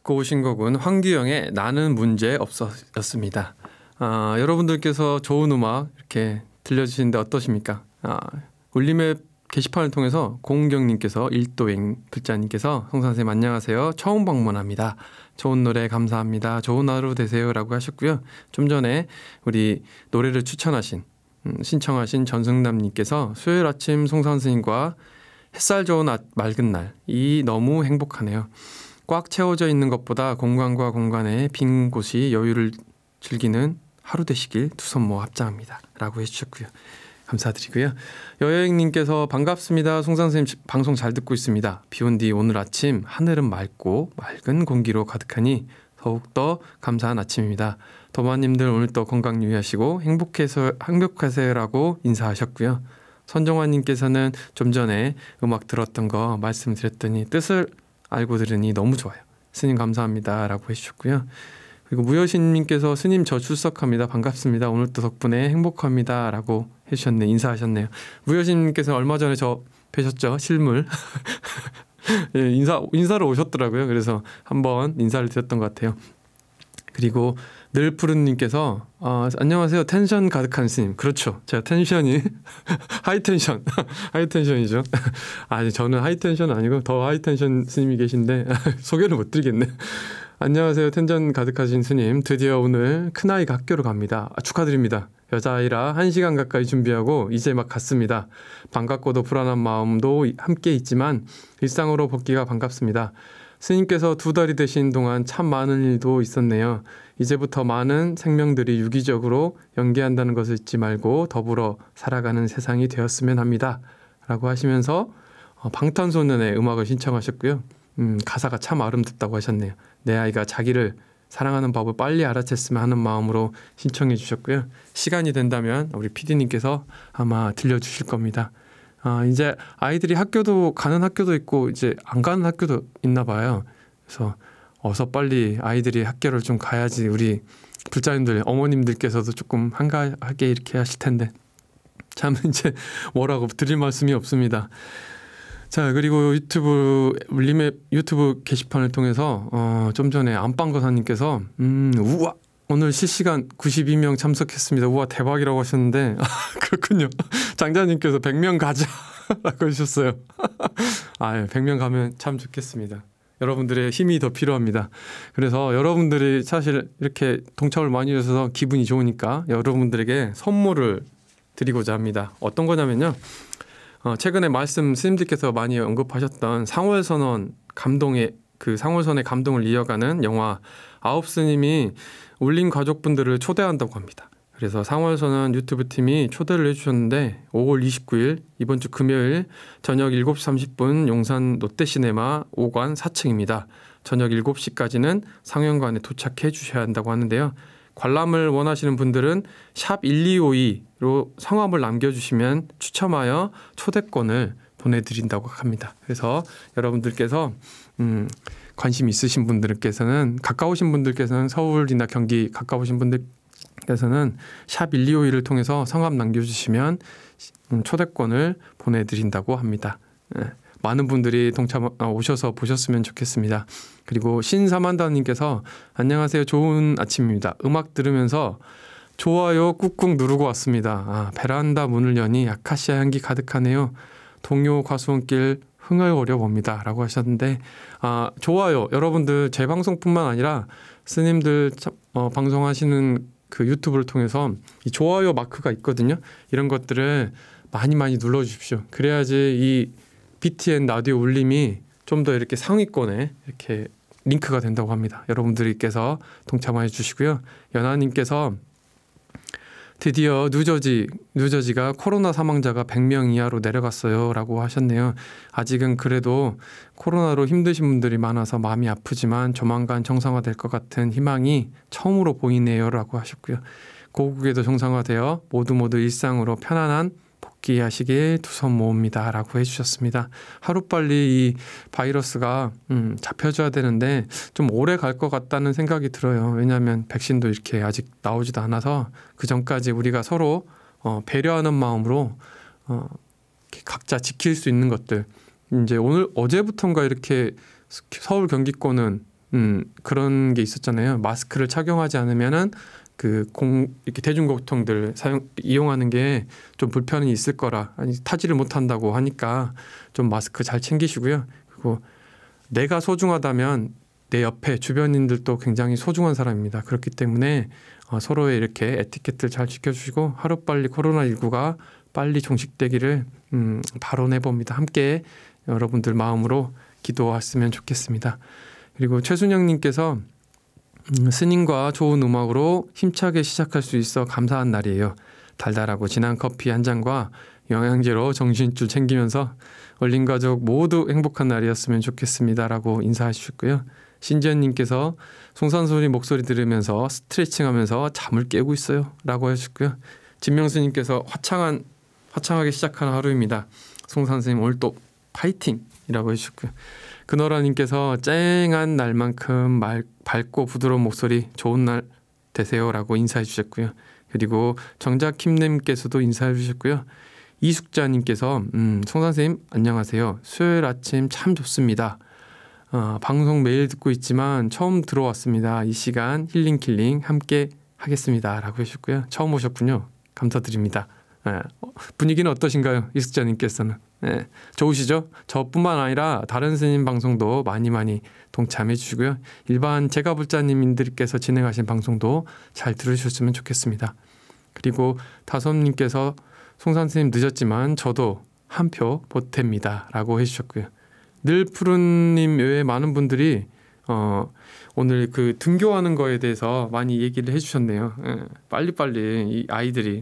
듣고 오신 곡은 황규영의 나는 문제 없었습니다. 아, 여러분들께서 좋은 음악 이렇게 들려주시는데 어떠십니까? 아, 울림의 게시판을 통해서 고은경님께서 일도행 불자님께서 성산쌤 안녕하세요. 처음 방문합니다. 좋은 노래 감사합니다. 좋은 하루 되세요 라고 하셨고요. 좀 전에 우리 노래를 추천하신 음, 신청하신 전승남님께서 수요일 아침 송산스님과 햇살 좋은 아, 맑은 날이 너무 행복하네요. 꽉 채워져 있는 것보다 공간과 공간의 빈 곳이 여유를 즐기는 하루 되시길 두 손 모아 합장합니다 라고 해주셨고요. 감사드리고요. 여여행님께서 반갑습니다. 송산선생님 방송 잘 듣고 있습니다. 비온 뒤 오늘 아침 하늘은 맑고 맑은 공기로 가득하니 더욱더 감사한 아침입니다. 도마님들 오늘도 건강 유의하시고 행복해서, 행복하세요라고 인사하셨고요. 선정환님께서는 좀 전에 음악 들었던 거 말씀드렸더니 뜻을 알고 들으니 너무 좋아요. 스님 감사합니다 라고 해주셨고요. 그리고 무여신님께서 스님 저 출석합니다. 반갑습니다. 오늘도 덕분에 행복합니다 라고 해주셨네. 인사하셨네요. 무여신님께서 얼마 전에 저 뵈셨죠? 실물. 예, 인사, 인사를 오셨더라고요. 그래서 한번 인사를 드렸던 것 같아요. 그리고 늘푸른님께서 어, 안녕하세요. 텐션 가득한 스님. 그렇죠. 제가 텐션이 하이텐션. 하이텐션이죠. 아니 저는 하이텐션 아니고 더 하이텐션 스님이 계신데 소개를 못 드리겠네. 안녕하세요. 텐션 가득하신 스님. 드디어 오늘 큰아이가 학교로 갑니다. 아, 축하드립니다. 여자아이라 한 시간 가까이 준비하고 이제 막 갔습니다. 반갑고도 불안한 마음도 함께 있지만 일상으로 복귀가 반갑습니다. 스님께서 두 달이 되신 동안 참 많은 일도 있었네요. 이제부터 많은 생명들이 유기적으로 연계한다는 것을 잊지 말고 더불어 살아가는 세상이 되었으면 합니다. 라고 하시면서 방탄소년의 음악을 신청하셨고요. 음, 가사가 참 아름답다고 하셨네요. 내 아이가 자기를 사랑하는 법을 빨리 알아챘으면 하는 마음으로 신청해 주셨고요. 시간이 된다면 우리 피디님께서 아마 들려주실 겁니다. 아, 이제 아이들이 학교도 가는 학교도 있고 이제 안 가는 학교도 있나 봐요. 그래서 어서 빨리 아이들이 학교를 좀 가야지 우리 불자님들 어머님들께서도 조금 한가하게 이렇게 하실 텐데 참 이제 뭐라고 드릴 말씀이 없습니다. 자, 그리고 유튜브 울림의 유튜브 게시판을 통해서 어, 좀 전에 안방거사님께서 음, 우와 오늘 실시간 구십이 명 참석했습니다. 우와 대박이라고 하셨는데 아, 그렇군요. 장자님께서 백 명 가자 라고 하셨어요. 아, 백 명 가면 참 좋겠습니다. 여러분들의 힘이 더 필요합니다. 그래서 여러분들이 사실 이렇게 동참을 많이 해주셔서 기분이 좋으니까 여러분들에게 선물을 드리고자 합니다. 어떤 거냐면요. 어, 최근에 말씀 스님들께서 많이 언급하셨던 상월선언 감동의 그 상월선의 감동을 이어가는 영화 아홉 스님이 울림 가족분들을 초대한다고 합니다. 그래서 상월선언 유튜브 팀이 초대를 해주셨는데 오월 이십구일 이번 주 금요일 저녁 일곱 시 삼십 분 용산 롯데시네마 오 관 사 층입니다. 저녁 일곱 시까지는 상영관에 도착해 주셔야 한다고 하는데요. 관람을 원하시는 분들은 샵 일이오이로 성함을 남겨주시면 추첨하여 초대권을 보내드린다고 합니다. 그래서 여러분들께서 음, 관심 있으신 분들께서는 가까우신 분들께서는 서울이나 경기 가까우신 분들께서는 샵 일이오이를 통해서 성함 남겨주시면 음, 초대권을 보내드린다고 합니다. 네. 많은 분들이 동참 오셔서 보셨으면 좋겠습니다. 그리고 신사만다님께서 안녕하세요. 좋은 아침입니다. 음악 들으면서 좋아요 꾹꾹 누르고 왔습니다. 아, 베란다 문을 여니 아카시아 향기 가득하네요. 동요 과수원길 흥얼거려 봅니다. 라고 하셨는데 아, 좋아요. 여러분들 제 방송뿐만 아니라 스님들 어, 방송하시는 그 유튜브를 통해서 이 좋아요 마크가 있거든요. 이런 것들을 많이 많이 눌러주십시오. 그래야지 이 비티엔 라디오 울림이 좀 더 이렇게 상위권에 이렇게 링크가 된다고 합니다. 여러분들께서 동참해 주시고요. 연하님께서 드디어 뉴저지, 뉴저지가 코로나 사망자가 백 명 이하로 내려갔어요 라고 하셨네요. 아직은 그래도 코로나로 힘드신 분들이 많아서 마음이 아프지만 조만간 정상화될 것 같은 희망이 처음으로 보이네요 라고 하셨고요. 고국에도 정상화되어 모두 모두 일상으로 편안한 복귀하시길 두 손 모읍니다 라고 해주셨습니다. 하루빨리 이 바이러스가 음, 잡혀줘야 되는데 좀 오래 갈 것 같다는 생각이 들어요. 왜냐하면 백신도 이렇게 아직 나오지도 않아서 그 전까지 우리가 서로 어, 배려하는 마음으로 어, 각자 지킬 수 있는 것들 이제 오늘 어제부터인가 이렇게 서울 경기권은 음, 그런 게 있었잖아요. 마스크를 착용하지 않으면은 그 공 이렇게 대중교통들 사용 이용하는 게 좀 불편이 있을 거라, 아니 타지를 못한다고 하니까 좀 마스크 잘 챙기시고요. 그리고 내가 소중하다면 내 옆에 주변인들도 굉장히 소중한 사람입니다. 그렇기 때문에 어, 서로의 이렇게 에티켓을 잘 지켜주시고 하루빨리 코로나십구가 빨리 종식되기를 음, 바라내봅니다. 함께 여러분들 마음으로 기도했으면 좋겠습니다. 그리고 최순영님께서 음, 스님과 좋은 음악으로 힘차게 시작할 수 있어 감사한 날이에요. 달달하고 진한 커피 한 잔과 영양제로 정신줄 챙기면서 얼린 가족 모두 행복한 날이었으면 좋겠습니다 라고 인사하셨고요. 신지연님께서 송산소리 목소리 들으면서 스트레칭하면서 잠을 깨고 있어요 라고 하셨고요. 진명수님께서 화창한 화창하게 시작하는 하루입니다. 송선생님 오늘 또 파이팅 이라고 해주셨고요. 그노라님께서 쨍한 날만큼 말, 밝고 부드러운 목소리 좋은 날 되세요 라고 인사해 주셨고요. 그리고 정자킴님께서도 인사해 주셨고요. 이숙자님께서 음, 송선생님 안녕하세요. 수요일 아침 참 좋습니다. 어, 방송 매일 듣고 있지만 처음 들어왔습니다. 이 시간 힐링킬링 함께 하겠습니다 라고 해주셨고요. 처음 오셨군요. 감사드립니다. 예, 분위기는 어떠신가요? 이숙자님께서는 예, 좋으시죠? 저뿐만 아니라 다른 스님 방송도 많이 많이 동참해 주시고요. 일반 제가불자님들께서 진행하신 방송도 잘 들으셨으면 좋겠습니다. 그리고 다솜님께서 송선생님 늦었지만 저도 한 표 보탭니다 라고 해주셨고요. 늘 푸른님 외에 많은 분들이 어, 오늘 그 등교하는 거에 대해서 많이 얘기를 해주셨네요. 예, 빨리빨리 이 아이들이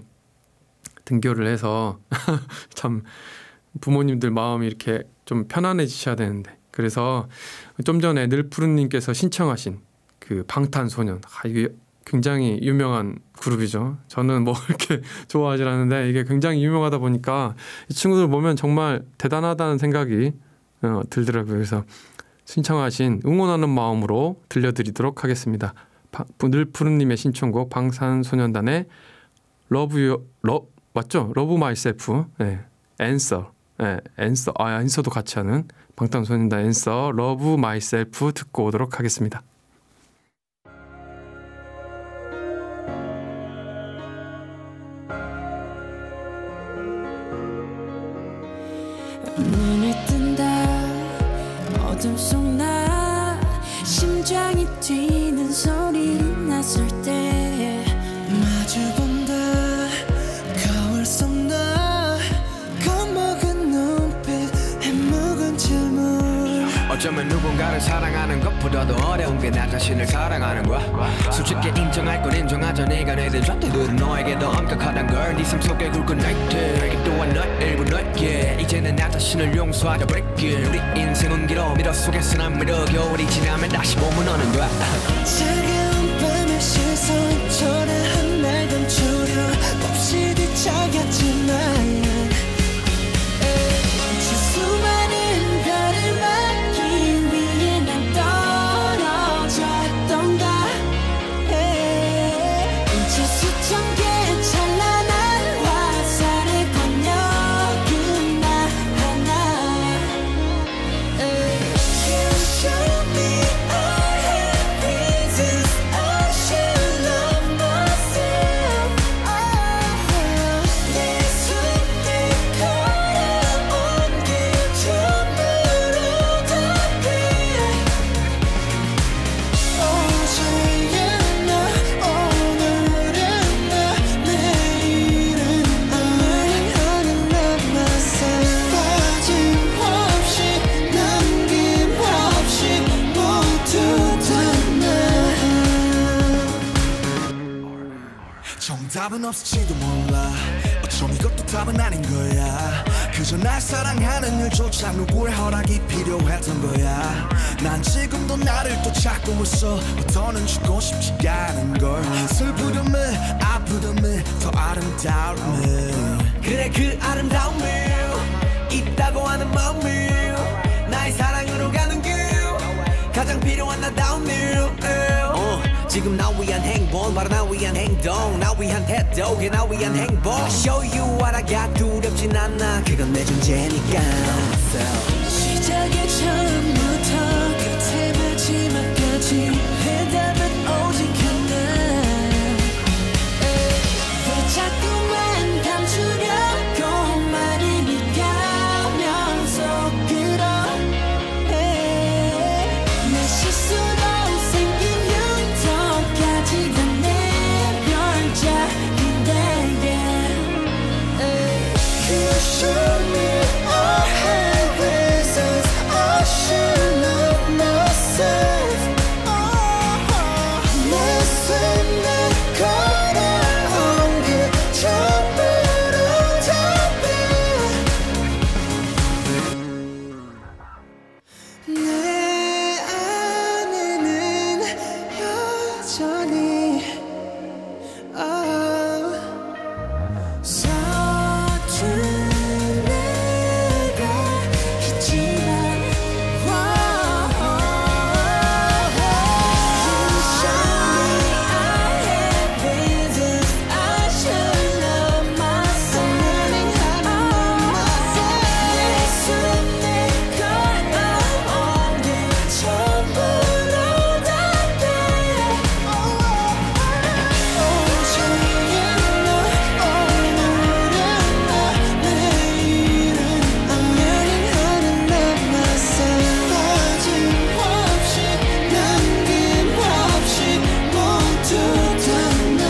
등교를 해서 참 부모님들 마음이 이렇게 좀 편안해지셔야 되는데, 그래서 좀 전에 늘푸른님께서 신청하신 그 방탄소년, 아, 이게 굉장히 유명한 그룹이죠. 저는 뭐 이렇게 좋아하지 않는데 이게 굉장히 유명하다 보니까 이 친구들 보면 정말 대단하다는 생각이 어, 들더라고요. 그래서 신청하신 응원하는 마음으로 들려드리도록 하겠습니다. 늘푸른님의 신청곡 방탄소년단의 Love You, Love 맞죠? Love Myself, 네. Answer, 네. Answer, 아 Answer도 같이 하는 방탄소년단 Answer, Love Myself 듣고 오도록 하겠습니다. 눈을 뜬다 어둠 속 나 심장이 뛰는 소리 났을 때 마주본다 거울 속 나 겁먹은 눈빛 해묵은 질문 어쩌면 누군가를 사랑하는 것보다도 어려운 게 나 자신을 사랑하는 거야. 솔직히 인정할 건 인정하자. 네가 내든 잣대들은 너에게 더 엄격하단 걸. 네 삶 속에 굵은 나이트 또한 너 일부 너에게 이제는 나 자신을 용서하자. break 우리 인생은 길어 미러 속에서 난 미러 겨울이 지나면 다시 봄은 오는 거야. 차가운 밤의 시선 초라한 날 감추려 몹시 뒤척였지만 수많은 별을 막기 위해 난 떨어졌던가. 이제 수천 개의 찬란한 화살에 건너긴 나 하나. You show me I have reasons I should love myself. 내 손에 걸어온 길 처음으로 답해. 어제의 나 오늘은 나 내일은 I 하는 love myself. 빠짐없이 남김없이 모두 다 나. 정답은 없을지도 몰라. 어쩜 이것도 답은 아닌 거야. 그저 날 사랑하는 일조차 누구의 허락이 필요했던 거야. 난 지금도 나를 또 찾고 있어. 더는 죽고 싶지가 않은 걸. 슬프렴을 아프렴을 더 아름다움을. 그래 그 아름다움을 있다고 하는 마음을 나의 사랑으로 가는 길 가장 필요한 나다운 일. 어, 지금 나 위한 행복 바로 나 위한 행동 나 위한 태도 그게 나 위한 행복. Show you what I got 두렵진 않아 그건 내 존재니까. 시작의 처음부터 끝의 마지막까지 있지 해답은 오직 하나 왜 자꾸만 감추려고 말을 비가면 속으로 내 실수로 생긴 흉터까지 다 내려자 그대게 You show me I have reasons I should love myself 내 손에 걸어온 그 전부로 답해 내 안에는 여전히 아 서툰 내가 있지만 You show me I have reasons I should love myself learning how to love myself 내 손에 걸어온 게 전부로 답해 오늘은 너 오늘은 너 내일은 I'm learning how to love myself 빠짐없이 남김없이 모두 다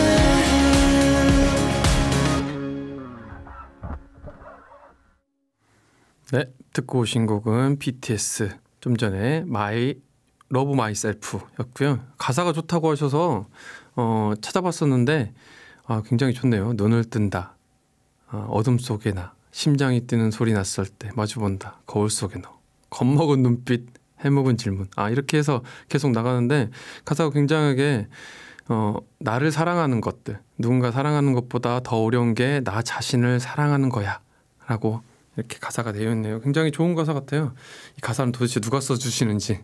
네, 듣고 오신 곡은 비티에스 좀 전에 My Love Myself였고요. 가사가 좋다고 하셔서 어, 찾아봤었는데 아, 굉장히 좋네요. 눈을 뜬다, 아, 어둠 속에 나, 심장이 뛰는 소리 났을 때 마주본다, 거울 속에 너, 겁먹은 눈빛, 해먹은 질문. 아, 이렇게 해서 계속 나가는데 가사가 굉장하게 어, 나를 사랑하는 것들, 누군가 사랑하는 것보다 더 어려운 게 나 자신을 사랑하는 거야 라고 이렇게 가사가 되어 있네요. 굉장히 좋은 가사 같아요. 이 가사는 도대체 누가 써주시는지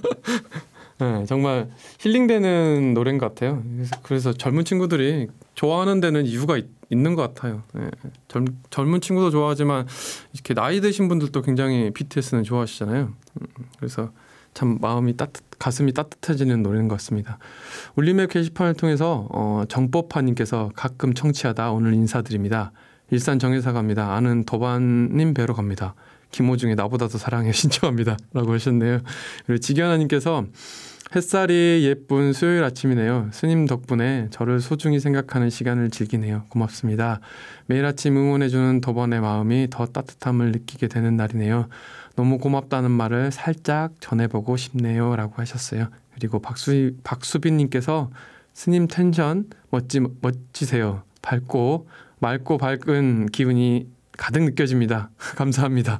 네, 정말 힐링되는 노래인 것 같아요. 그래서, 그래서 젊은 친구들이 좋아하는 데는 이유가 있, 있는 것 같아요. 네, 젊, 젊은 친구도 좋아하지만 이렇게 나이 드신 분들도 굉장히 비티에스는 좋아하시잖아요. 그래서 참 마음이 따뜻, 가슴이 따뜻해지는 노래인 것 같습니다. 울림의 게시판을 통해서 어, 정법파님께서 가끔 청취하다 오늘 인사드립니다. 일산 정회사 갑니다. 아는 도반님 뵈러 갑니다. 김호중의 나보다 더 사랑해 신청합니다 라고 하셨네요. 그리고 지견아님께서 햇살이 예쁜 수요일 아침이네요. 스님 덕분에 저를 소중히 생각하는 시간을 즐기네요. 고맙습니다. 매일 아침 응원해주는 도반의 마음이 더 따뜻함을 느끼게 되는 날이네요. 너무 고맙다는 말을 살짝 전해보고 싶네요 라고 하셨어요. 그리고 박수, 박수빈님께서 스님 텐션 멋지, 멋지세요. 밝고 맑고 밝은 기운이 가득 느껴집니다. 감사합니다.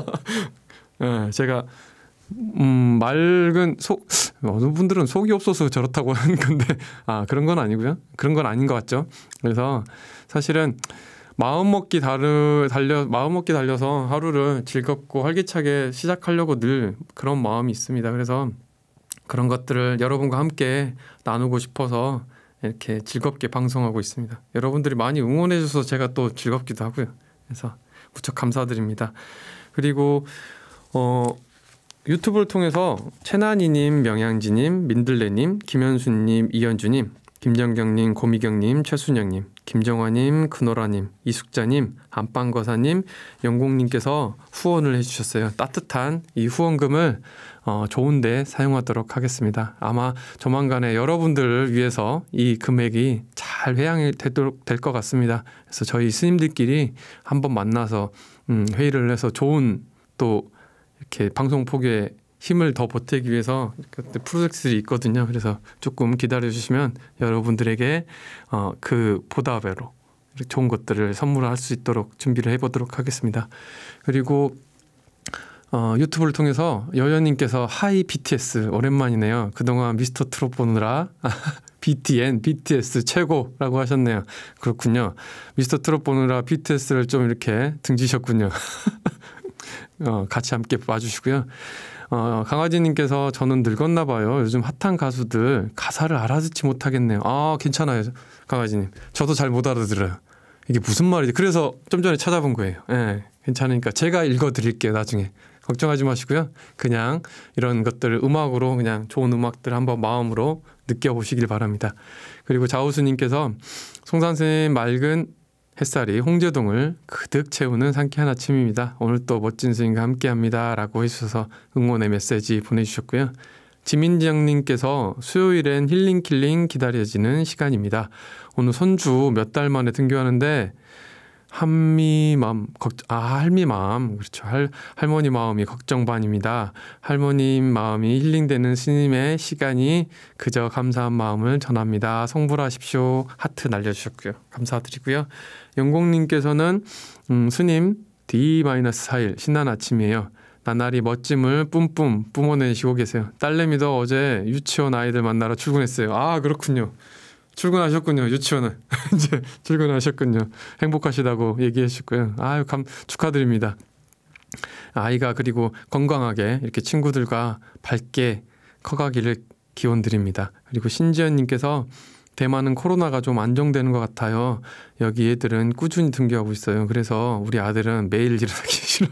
네, 제가 음, 맑은 속 어느 분들은 속이 없어서 저렇다고 하는 건데 아 그런 건 아니고요. 그런 건 아닌 것 같죠. 그래서 사실은 마음 먹기 다르 달려 마음 먹기 달려서 하루를 즐겁고 활기차게 시작하려고 늘 그런 마음이 있습니다. 그래서 그런 것들을 여러분과 함께 나누고 싶어서 이렇게 즐겁게 방송하고 있습니다. 여러분들이 많이 응원해 주셔서 제가 또 즐겁기도 하고요. 그래서 무척 감사드립니다. 그리고 어, 유튜브를 통해서 채나니님, 명양지님, 민들레님, 김현수님, 이현주님, 김정경님, 고미경님, 최순영님, 김정화님, 근호라님, 이숙자님, 안방거사님, 영공님께서 후원을 해주셨어요. 따뜻한 이 후원금을 어, 좋은데 사용하도록 하겠습니다. 아마 조만간에 여러분들을 위해서 이 금액이 잘 회양이 되도록 될 것 같습니다. 그래서 저희 스님들끼리 한번 만나서 음, 회의를 해서 좋은 또 이렇게 방송 폭에 힘을 더 보태기 위해서 그때 프로젝트들이 있거든요. 그래서 조금 기다려 주시면 여러분들에게 어, 그 보답으로 좋은 것들을 선물할 수 있도록 준비를 해보도록 하겠습니다. 그리고 어, 유튜브를 통해서 여연님께서 하이 비티에스 오랜만이네요. 그동안 미스터 트롯 보느라 비티엔, 비티에스 최고라고 하셨네요. 그렇군요. 미스터 트롯 보느라 비티에스를 좀 이렇게 등지셨군요. 어, 같이 함께 봐주시고요. 어, 강아지님께서 저는 늙었나 봐요. 요즘 핫한 가수들 가사를 알아듣지 못하겠네요. 아, 괜찮아요. 강아지님. 저도 잘 못 알아들어요. 이게 무슨 말이지? 그래서 좀 전에 찾아본 거예요. 예, 괜찮으니까 제가 읽어드릴게요. 나중에. 걱정하지 마시고요. 그냥 이런 것들을 음악으로 그냥 좋은 음악들 한번 마음으로 느껴보시길 바랍니다. 그리고 자우수님께서 송선생님 맑은 햇살이 홍제동을 가득 채우는 상쾌한 아침입니다. 오늘 또 멋진 스님과 함께합니다 라고 해주셔서 응원의 메시지 보내주셨고요. 지민정님께서 수요일엔 힐링킬링 기다려지는 시간입니다. 오늘 손주 몇 달 만에 등교하는데 한미맘, 아, 할미맘, 그렇죠. 할, 할머니 마음이 걱정 반입니다. 할머님 마음이 힐링되는 스님의 시간이 그저 감사한 마음을 전합니다. 성불하십시오. 하트 날려주셨고요. 감사드리고요. 영공님께서는 음, 스님 디 사 일 신난 아침이에요. 나날이 멋짐을 뿜뿜 뿜어내시고 계세요. 딸내미도 어제 유치원 아이들 만나러 출근했어요. 아, 그렇군요. 출근하셨군요. 유치원을 이제 출근하셨군요. 행복하시다고 얘기해 주셨고요. 아유, 감 축하드립니다. 아이가 그리고 건강하게 이렇게 친구들과 밝게 커가기를 기원드립니다. 그리고 신지연님께서 대만은 코로나가 좀 안정되는 것 같아요. 여기 애들은 꾸준히 등교하고 있어요. 그래서 우리 아들은 매일 일어나기 싫어.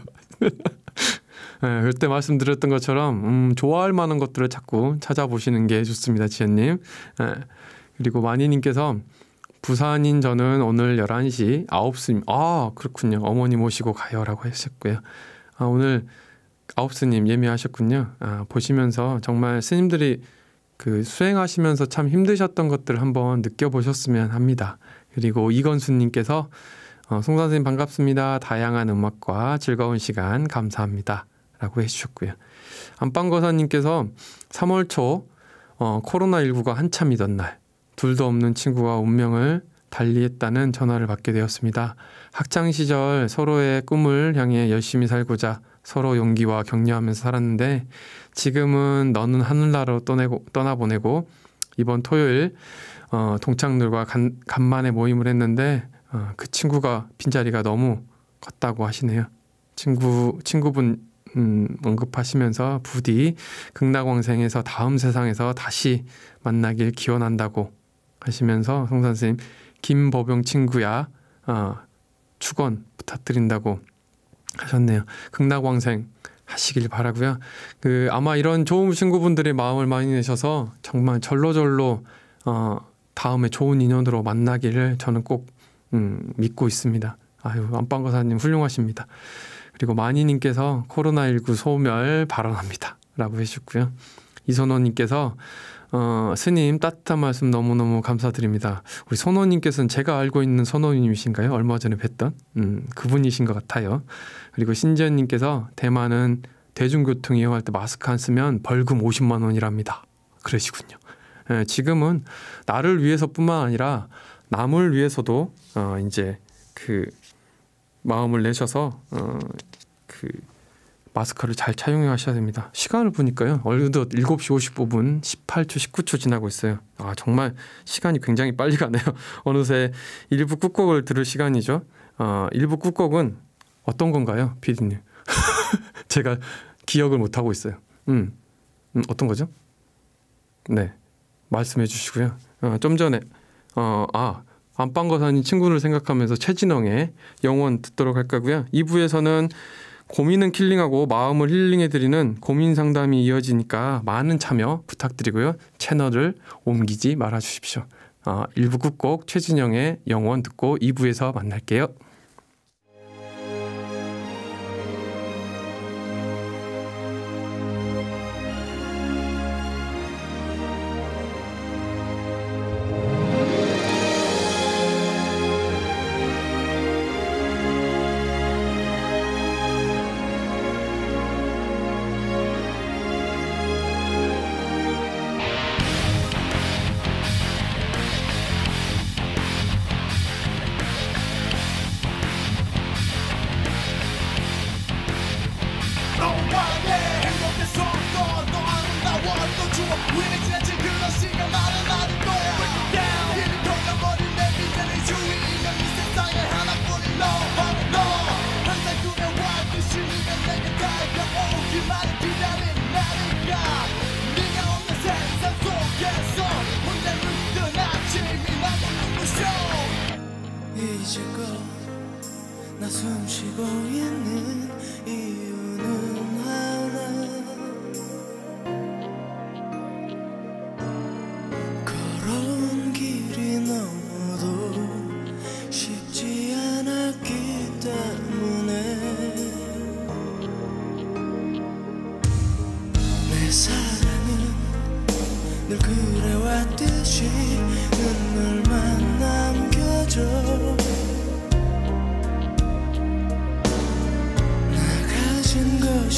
네, 그때 말씀드렸던 것처럼 음, 좋아할 만한 것들을 자꾸 찾아보시는 게 좋습니다. 지연님. 네. 그리고 마니님께서 부산인 저는 오늘 열한 시 아홉 스님 아 그렇군요. 어머니 모시고 가요 라고 하셨고요. 아, 오늘 아홉 스님 예매하셨군요. 아, 보시면서 정말 스님들이 그 수행하시면서 참 힘드셨던 것들을 한번 느껴보셨으면 합니다. 그리고 이건수님께서 어, 송 선생님 반갑습니다. 다양한 음악과 즐거운 시간 감사합니다 라고 해주셨고요. 안방거사님께서 삼월 초 어, 코로나십구가 한참이던 날 둘도 없는 친구와 운명을 달리했다는 전화를 받게 되었습니다. 학창시절 서로의 꿈을 향해 열심히 살고자 서로 용기와 격려하면서 살았는데 지금은 너는 하늘나라로 떠내고, 떠나보내고 이번 토요일 어, 동창들과 간, 간만에 모임을 했는데 어, 그 친구가 빈자리가 너무 컸다고 하시네요. 친구, 친구분 음, 언급하시면서 부디 극락왕생에서 다음 세상에서 다시 만나길 기원한다고 하시면서 송선생님 김보병 친구야 어, 축원 부탁드린다고 하셨네요. 극락왕생 하시길 바라고요. 그 아마 이런 좋은 친구분들의 마음을 많이 내셔서 정말 절로절로 어, 다음에 좋은 인연으로 만나기를 저는 꼭 음, 믿고 있습니다. 아유, 안방거사님 훌륭하십니다. 그리고 마니님께서 코로나십구 소멸 발언합니다 라고 해주셨고요. 이선호님께서 어, 스님 따뜻한 말씀 너무너무 감사드립니다. 우리 선호님께서는 제가 알고 있는 선호님이신가요? 얼마 전에 뵀던 음, 그분이신 것 같아요. 그리고 신지연님께서 대만은 대중교통 이용할 때 마스크 안 쓰면 벌금 오십만 원이랍니다. 그러시군요. 예, 지금은 나를 위해서뿐만 아니라 남을 위해서도 어, 이제 그 마음을 내셔서 어, 그 마스크를 잘 착용하셔야 됩니다. 시간을 보니까요. 어느덧 일곱 시 오십오 분 십팔 초 십구 초 지나고 있어요. 아, 정말 시간이 굉장히 빨리 가네요. 어느새 일 부 끝곡을 들을 시간이죠. 어, 일 부 끝곡은 어떤 건가요, 피디님? 제가 기억을 못하고 있어요. 음, 음, 어떤 거죠? 네, 말씀해 주시고요. 어, 좀 전에 어, 아 안방거사님 친구를 생각하면서 최진영의 영원 듣도록 할 거고요. 이 부에서는 고민은 킬링하고 마음을 힐링해드리는 고민 상담이 이어지니까 많은 참여 부탁드리고요. 채널을 옮기지 말아주십시오. 어, 일 부 끝곡 최진영의 영원 듣고 이 부에서 만날게요. 이제껏 나 숨쉬고 있는 이유는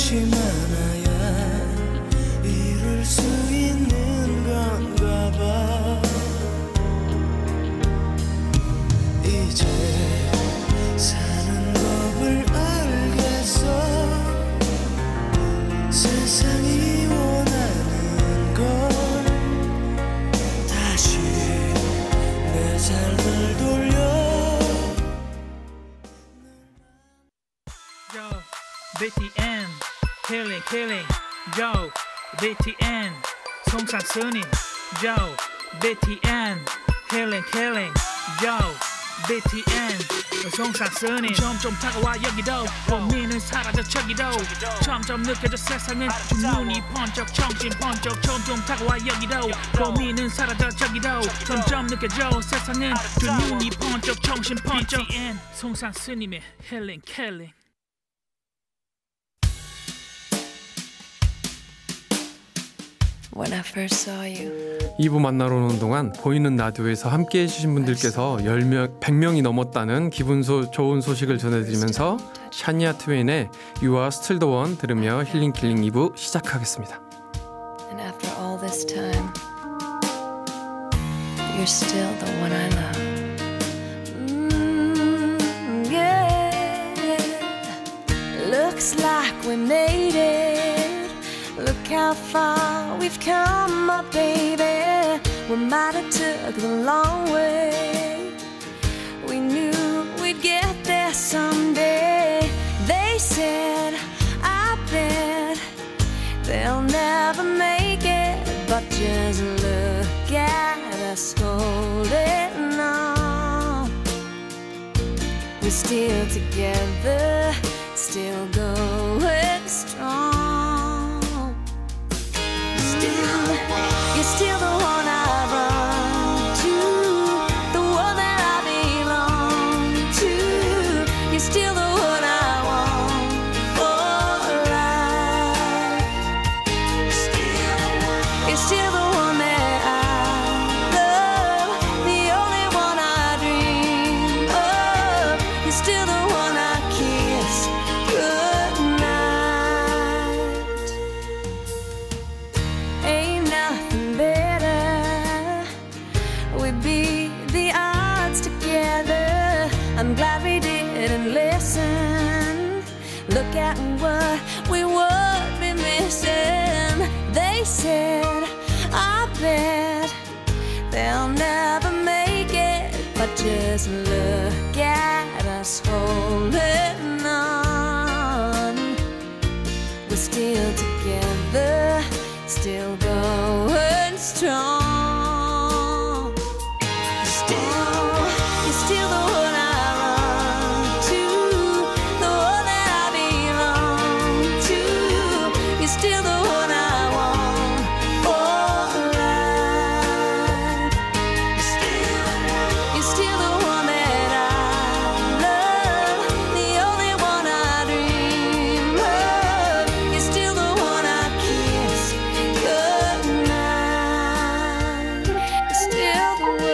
것이 많아야 이룰 수 있는 건가 봐. 이제 사는 법을 알겠어. 세상이 원하는 건 다시 내 삶을 돌려. Yo, 비티엔 Killing Killing Yo, 비티엔 송상순이 Yo, 비티엔 Killing Killing Yo, 비티엔 송상순이 점점 다가와 여기도 고민은 사라져 저기도 점점 느껴져 세상은 두 눈이 번쩍 정신 번쩍 점점 다가와 여기도 고민은 사라져 저기도 점점 느껴져 세상은 두 눈이 번쩍 정신 번쩍 비티엔 송상순님의 Killing Killing. When I first saw you. 이 부 만나러 오는 동안 보이는 라디오에서 함께 해주신 분들께서 열 명, 백 명이 넘었다는 기분 소, 좋은 소식을 전해드리면서 샤니아 트웨인의 You Are Still The One 들으며 힐링 킬링 이 부 시작하겠습니다. And after all this time, you're still the one I love. Mm, yeah. Looks like we made it. Look how far we've come, my baby. We might have took the long way. We knew we'd get there someday. They said, I bet they'll never make it. But just look at us holding on. We're still together, still going strong. You're still the one I run to, the one that I belong to. You're still the one I want for life. You're still the one that I love, the only one I dream of. You're still the one I kiss goodnight. Ain't nothing better. We beat the odds together. I'm glad we didn't listen. Look at what we would be missing. They said, I bet they'll never make it. But just look at us holding on. We're still together, still going strong. Still, you're still the one I run to, the one that I belong to. You're still the one I want for life. You're still the one that I love, the only one I dream of. You're still the one I kiss goodnight. You're still the one.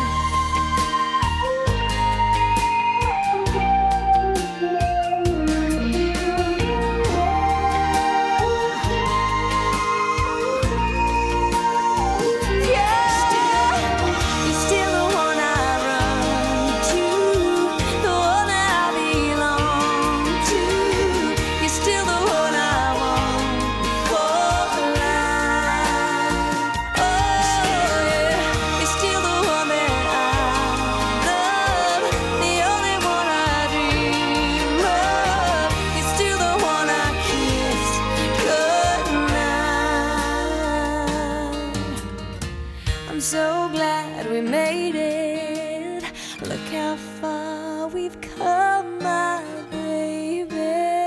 Yeah. You're still the one I run to, the one that I belong to. You're still the one I want for life. Oh yeah, you're still the one that I love, the only one I dream of. You're still the one I kiss goodnight. I'm so glad we made it. Look how far we've come, my baby.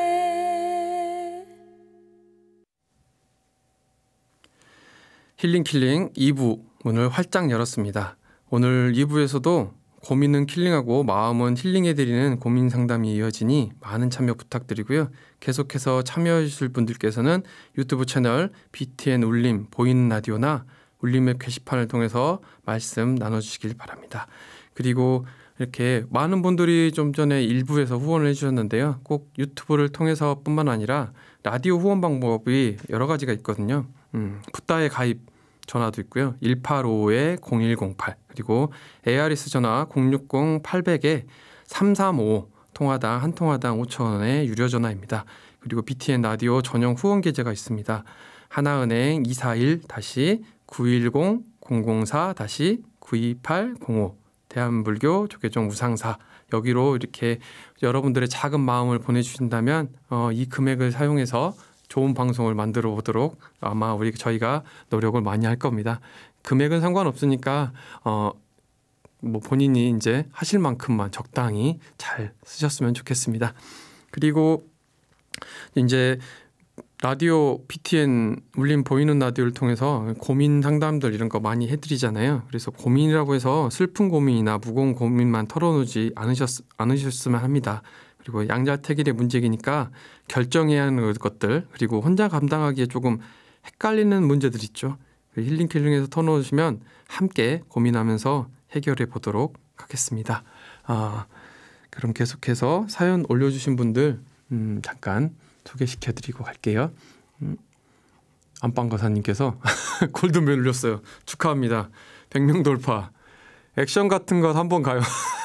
힐링 킬링 이 부 문을 활짝 열었습니다. 오늘 이 부에서도 고민은 킬링하고 마음은 힐링해드리는 고민 상담이 이어지니 많은 참여 부탁드리고요. 계속해서 참여해 주실 분들께서는 유튜브 채널 비티엔 울림 보이는 라디오나 울림앱 게시판을 통해서 말씀 나눠주시길 바랍니다. 그리고 이렇게 많은 분들이 좀 전에 일부에서 후원을 해주셨는데요. 꼭 유튜브를 통해서 뿐만 아니라 라디오 후원 방법이 여러 가지가 있거든요. 음, 풋다의 가입 전화도 있고요. 일팔오오 공일공팔 그리고 에이아르에스 전화 공육공 팔공공에 삼삼오오 통화당 한 통화당 오천 원의 유료 전화입니다. 그리고 비티엔 라디오 전용 후원 계좌가 있습니다. 하나은행 이사일 구일공 공공사 구이팔공오 대한불교 조계종 우상사 여기로 이렇게 여러분들의 작은 마음을 보내주신다면 어, 이 금액을 사용해서 좋은 방송을 만들어 보도록 아마 우리 저희가 노력을 많이 할 겁니다. 금액은 상관없으니까 어, 뭐 본인이 이제 하실 만큼만 적당히 잘 쓰셨으면 좋겠습니다. 그리고 이제 라디오 비티엔 울림 보이는 라디오를 통해서 고민 상담들 이런 거 많이 해드리잖아요. 그래서 고민이라고 해서 슬픈 고민이나 무거운 고민만 털어놓지 않으셨, 않으셨으면 합니다. 그리고 양자택일의 문제이니까 결정해야 하는 것들 그리고 혼자 감당하기에 조금 헷갈리는 문제들 있죠. 힐링킬링에서 털어놓으시면 함께 고민하면서 해결해 보도록 하겠습니다. 아, 그럼 계속해서 사연 올려주신 분들 음, 잠깐 소개시켜드리고 갈게요. 음, 안방거사님께서 골든벨 울렸어요. 축하합니다. 백 명 돌파. 액션 같은 것 한번 가요.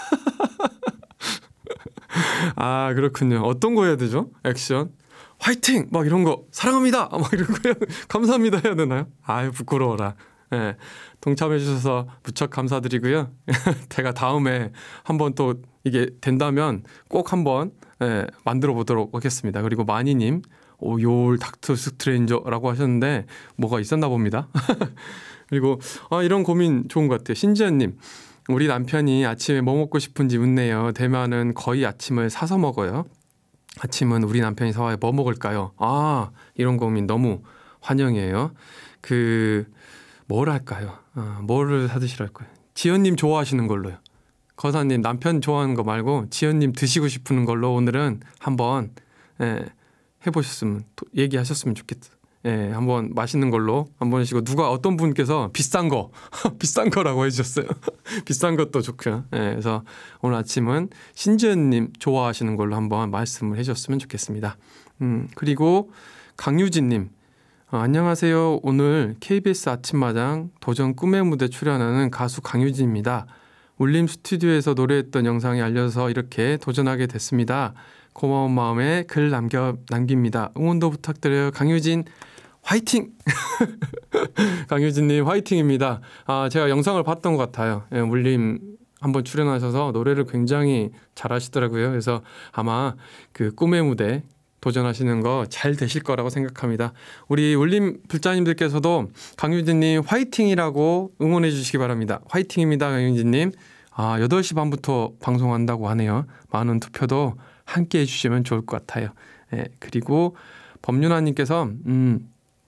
아 그렇군요. 어떤 거 해야 되죠? 액션 화이팅! 막 이런 거 사랑합니다! 막 이런 거 감사합니다 해야 되나요? 아유 부끄러워라. 네, 동참해 주셔서 무척 감사드리고요. 제가 다음에 한번 또 이게 된다면 꼭 한번 네, 만들어 보도록 하겠습니다. 그리고 마니님 오, 요올 닥터 스트레인저라고 하셨는데 뭐가 있었나 봅니다. 그리고 아, 이런 고민 좋은 것 같아요. 신지연님 우리 남편이 아침에 뭐 먹고 싶은지 묻네요. 대만은 거의 아침을 사서 먹어요. 아침은 우리 남편이 사와요. 뭐 먹을까요? 아 이런 고민 너무 환영이에요. 그 뭘 할까요? 아, 뭐를 사드시랄까요? 지연님 좋아하시는 걸로요. 거사님 남편 좋아하는 거 말고 지연님 드시고 싶은 걸로 오늘은 한번 예, 해보셨으면 얘기하셨으면 좋겠어요. 예, 한번 맛있는 걸로 한번 하시고 누가 어떤 분께서 비싼 거 비싼 거라고 해주셨어요. 비싼 것도 좋고요. 예, 그래서 오늘 아침은 신지연님 좋아하시는 걸로 한번 말씀을 해주셨으면 좋겠습니다. 음, 그리고 강유진님 어, 안녕하세요. 오늘 케이비에스 아침마당 도전 꿈의 무대 출연하는 가수 강유진입니다. 울림 스튜디오에서 노래했던 영상이 알려서 이렇게 도전하게 됐습니다. 고마운 마음에 글 남겨, 남깁니다. 응원도 부탁드려요. 강유진 화이팅! 강유진님 화이팅입니다. 아, 제가 영상을 봤던 것 같아요. 예, 울림 한번 출연하셔서 노래를 굉장히 잘하시더라고요. 그래서 아마 그 꿈의 무대 도전하시는 거 잘 되실 거라고 생각합니다. 우리 울림 불자님들께서도 강유진님 화이팅이라고 응원해 주시기 바랍니다. 화이팅입니다. 강유진님. 아, 여덟 시 반부터 방송한다고 하네요. 많은 투표도 함께 해주시면 좋을 것 같아요. 예, 그리고 범윤아님께서 음,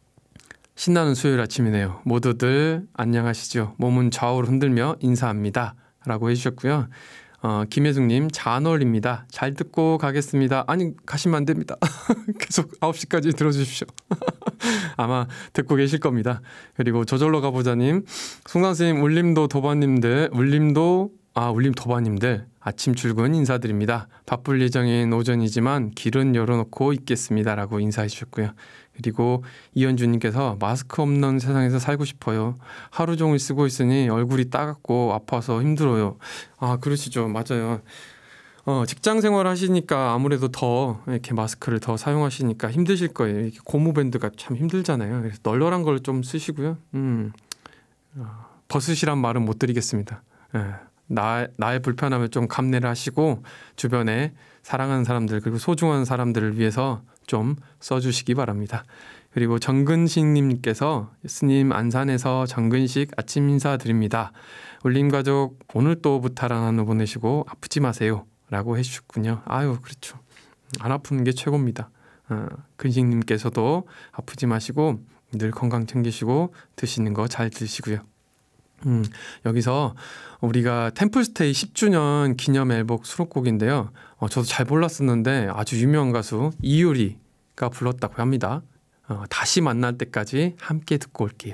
신나는 수요일 아침이네요. 모두들 안녕하시죠. 몸은 좌우로 흔들며 인사합니다. 라고 해주셨고요. 어, 김혜숙님 잔월입니다. 잘 듣고 가겠습니다. 아니 가시면 안 됩니다. 계속 아홉 시까지 들어주십시오. 아마 듣고 계실 겁니다. 그리고 저절로 가보자님 송강스님 울림도 도반님들 울림도 아 울림 도반님들 아침 출근 인사드립니다. 바쁠 예정인 오전이지만 길은 열어놓고 있겠습니다. 라고 인사해 주셨고요. 그리고 이현주님께서 마스크 없는 세상에서 살고 싶어요. 하루 종일 쓰고 있으니 얼굴이 따갑고 아파서 힘들어요. 아 그러시죠. 맞아요. 어, 직장 생활 하시니까 아무래도 더 이렇게 마스크를 더 사용하시니까 힘드실 거예요. 이렇게 고무밴드가 참 힘들잖아요. 그래서 널널한 걸 좀 쓰시고요. 음, 어, 벗으시란 말은 못 드리겠습니다. 예. 나, 나의 불편함을 좀 감내를 하시고 주변에 사랑하는 사람들 그리고 소중한 사람들을 위해서 좀 써주시기 바랍니다. 그리고 정근식님께서 스님 안산에서 정근식 아침 인사드립니다. 울림가족 오늘 또 부탁한 하루 보내시고 아프지 마세요 라고 해주셨군요. 아유 그렇죠. 안 아프는 게 최고입니다. 어, 근식님께서도 아프지 마시고 늘 건강 챙기시고 드시는 거 잘 드시고요. 음, 여기서 우리가 템플스테이 십 주년 기념 앨범 수록곡인데요. 어, 저도 잘 몰랐었는데 아주 유명한 가수 이효리가 불렀다고 합니다. 어, 다시 만날 때까지 함께 듣고 올게요.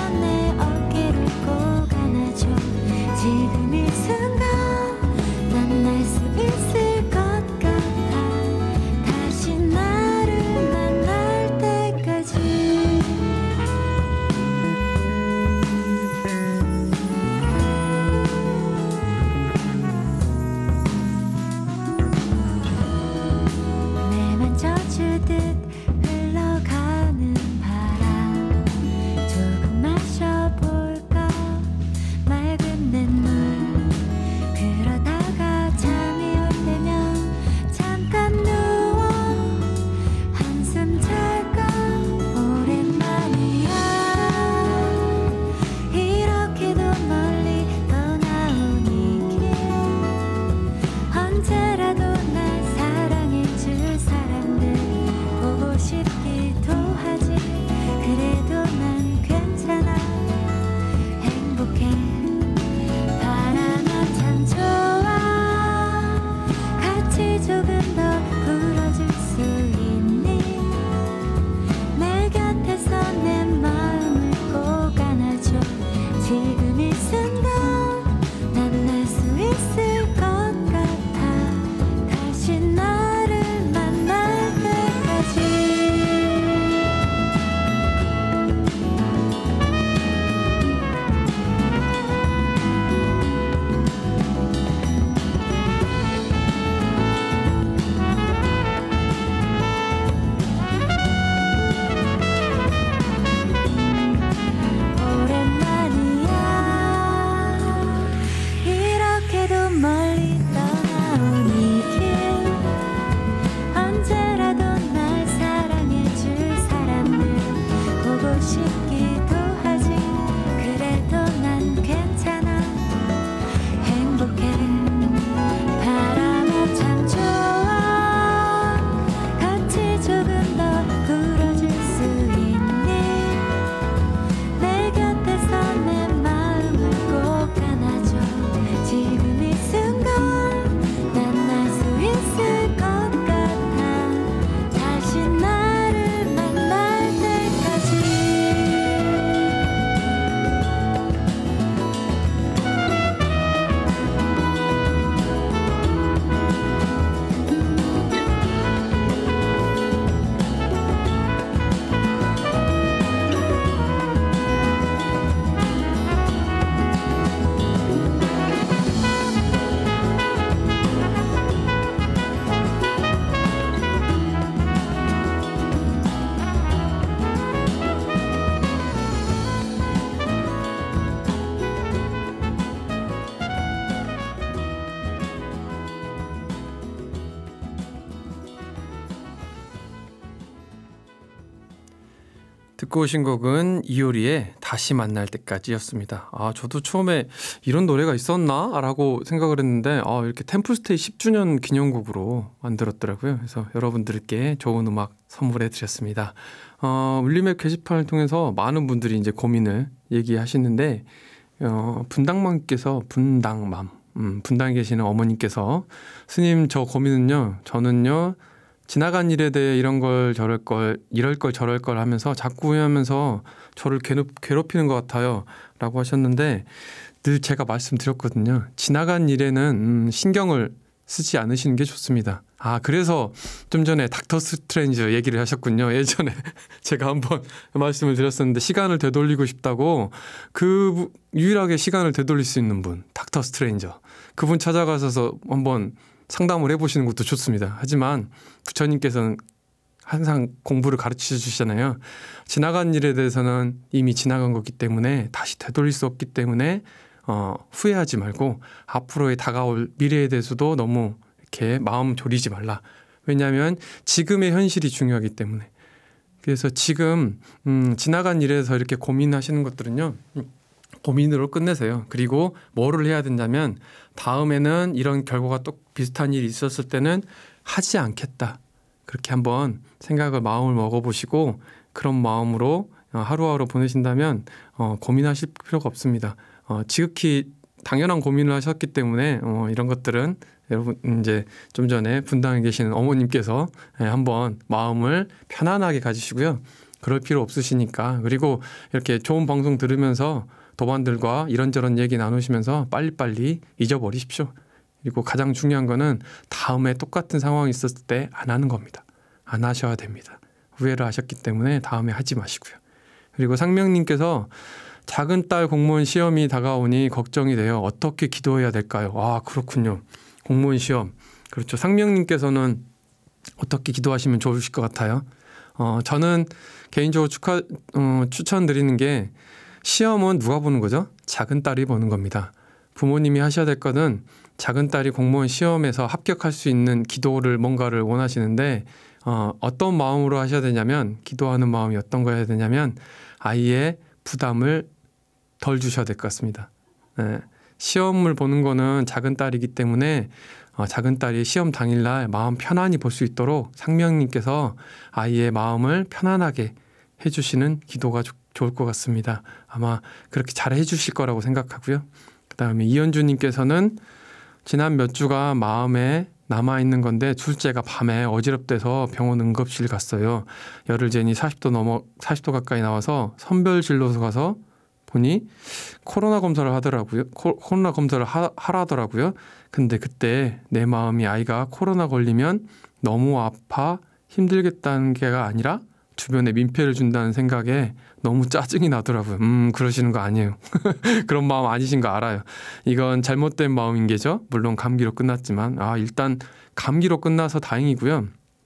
내 어깨를 꼭 안아줘. 지금 이 순간 만날 수 있을 것 같아. 다시 나를 만날 때까지. 내만 젖주듯 흘러가는 바람. 조금 마셔볼까 맑은 냇물. 그러다가 잠이 올 때면 잠깐 누워 한숨 잘까. 오랜만이야. 이렇게도 멀리 떠나온 이 길. 언제라도 날 사랑해줄 사람들 보고 싶기도 하지. 그래도 난 괜찮아. 행복해. 바람아 참 좋아. 같이 조금 더 불어줄 수 있니? 내 곁에서 내 마음을 꼭 안아줘. 지금 이 순간 만날 수 있을 것 같아. 다시 나를 만날 때까지. 오랜만이야. 이렇게도 멀리 떠나온 이 길. 언제라도 날 사랑해줄 사람을 보고 싶기도 하지. 그래도 난 괜찮아. 행복해. 바람아 참 좋아. 같이 조금 더 불어줄 수 있니? 내 곁에서 내 마음을 꼭 안아줘. 지금 이 순간 만날 수 있을 것 같아. 다시 나를 만날 때까지. 듣고 오신 곡은 이효리의 다시 만날 때까지였습니다. 아, 저도 처음에 이런 노래가 있었나? 라고 생각을 했는데 아, 이렇게 템플스테이 십 주년 기념곡으로 만들었더라고요. 그래서 여러분들께 좋은 음악 선물해 드렸습니다. 어, 울림앱 게시판을 통해서 많은 분들이 이제 고민을 얘기하시는데 어, 분당맘께서 분당맘 음, 분당에 계시는 어머님께서 스님 저 고민은요. 저는요. 지나간 일에 대해 이런 걸 저럴 걸 이럴 걸 저럴 걸 하면서 자꾸 후회하면서 저를 괴롭, 괴롭히는 것 같아요 라고 하셨는데 늘 제가 말씀드렸거든요. 지나간 일에는 음, 신경을 쓰지 않으시는 게 좋습니다. 아 그래서 좀 전에 닥터 스트레인지 얘기를 하셨군요. 예전에 제가 한번 말씀을 드렸었는데 시간을 되돌리고 싶다고 그 유일하게 시간을 되돌릴 수 있는 분 닥터 스트레인저 그분 찾아가셔서 한번 상담을 해보시는 것도 좋습니다. 하지만 부처님께서는 항상 공부를 가르쳐 주시잖아요. 지나간 일에 대해서는 이미 지나간 거기 때문에 다시 되돌릴 수 없기 때문에 어, 후회하지 말고 앞으로의 다가올 미래에 대해서도 너무 이렇게 마음 졸이지 말라. 왜냐하면 지금의 현실이 중요하기 때문에. 그래서 지금 음, 지나간 일에서 이렇게 고민하시는 것들은요. 고민으로 끝내세요. 그리고 뭐를 해야 된다면 다음에는 이런 결과가 또 비슷한 일이 있었을 때는 하지 않겠다. 그렇게 한번 생각을 마음을 먹어보시고 그런 마음으로 하루하루 보내신다면 어, 고민하실 필요가 없습니다. 어, 지극히 당연한 고민을 하셨기 때문에 어, 이런 것들은 여러분 이제 좀 전에 분당에 계시는 어머님께서 예, 한번 마음을 편안하게 가지시고요. 그럴 필요 없으시니까. 그리고 이렇게 좋은 방송 들으면서 도반들과 이런저런 얘기 나누시면서 빨리빨리 잊어버리십시오. 그리고 가장 중요한 거는 다음에 똑같은 상황이 있었을 때 안 하는 겁니다. 안 하셔야 됩니다. 후회를 하셨기 때문에 다음에 하지 마시고요. 그리고 상명님께서 작은 딸 공무원 시험이 다가오니 걱정이 돼요. 어떻게 기도해야 될까요? 아, 그렇군요. 공무원 시험. 그렇죠. 상명님께서는 어떻게 기도하시면 좋으실 것 같아요? 어, 저는 개인적으로 축하, 어, 추천드리는 게 시험은 누가 보는 거죠? 작은 딸이 보는 겁니다. 부모님이 하셔야 될 거는 작은 딸이 공무원 시험에서 합격할 수 있는 기도를 뭔가를 원하시는데 어, 어떤 마음으로 하셔야 되냐면 기도하는 마음이 어떤 거 해야 되냐면 아이의 부담을 덜 주셔야 될 것 같습니다. 네. 시험을 보는 거는 작은 딸이기 때문에 어, 작은 딸이 시험 당일날 마음 편안히 볼 수 있도록 상명님께서 아이의 마음을 편안하게 해주시는 기도가 조, 좋을 것 같습니다. 아마 그렇게 잘 해주실 거라고 생각하고요. 그 다음에 이현주님께서는 지난 몇 주가 마음에 남아있는 건데 둘째가 밤에 어지럽대서 병원 응급실 갔어요. 열을 재니 사십 도 넘어 사십 도 가까이 나와서 선별진료소 가서 보니 코로나 검사를 하더라고요. 코, 코로나 검사를 하, 하라더라고요. 근데 그때 내 마음이 아이가 코로나 걸리면 너무 아파 힘들겠다는 게가 아니라 주변에 민폐를 준다는 생각에 너무 짜증이 나더라고요. 음, 그러시는 거 아니에요. 그런 마음 아니신 거 알아요. 이건 잘못된 마음인 게죠. 물론 감기로 끝났지만 아 일단 감기로 끝나서 다행이고요.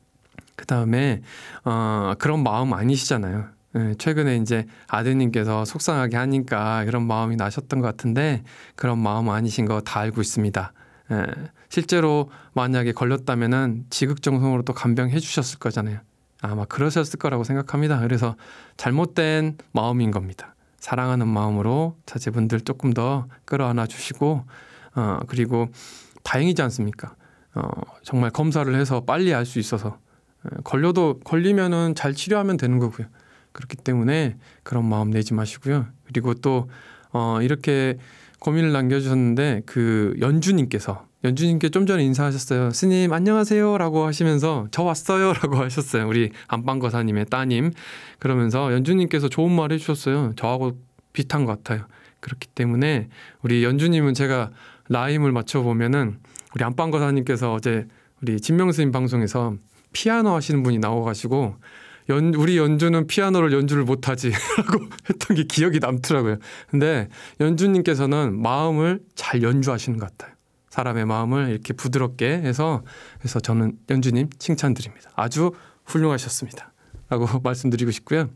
그 다음에 어, 그런 마음 아니시잖아요. 예, 최근에 이제 아드님께서 속상하게 하니까 그런 마음이 나셨던 것 같은데 그런 마음 아니신 거 다 알고 있습니다. 예, 실제로 만약에 걸렸다면은 지극정성으로 또 간병해 주셨을 거잖아요. 아마 그러셨을 거라고 생각합니다. 그래서 잘못된 마음인 겁니다. 사랑하는 마음으로 자제분들 조금 더 끌어안아 주시고 어, 그리고 다행이지 않습니까? 어, 정말 검사를 해서 빨리 알 수 있어서 어, 걸려도 걸리면은 잘 치료하면 되는 거고요. 그렇기 때문에 그런 마음 내지 마시고요. 그리고 또 어, 이렇게 고민을 남겨주셨는데 그 연주님께서 연주님께 좀 전에 인사하셨어요. 스님 안녕하세요 라고 하시면서 저 왔어요 라고 하셨어요. 우리 안방거사님의 따님. 그러면서 연주님께서 좋은 말 해주셨어요. 저하고 비슷한 것 같아요. 그렇기 때문에 우리 연주님은 제가 라임을 맞춰보면은 우리 안방거사님께서 어제 우리 진명스님 방송에서 피아노 하시는 분이 나와가지고 연, 우리 연주는 피아노를 연주를 못하지 라고 했던 게 기억이 남더라고요. 근데 연주님께서는 마음을 잘 연주하시는 것 같아요. 사람의 마음을 이렇게 부드럽게 해서 그래서 저는 연주님 칭찬드립니다. 아주 훌륭하셨습니다. 라고 말씀드리고 싶고요.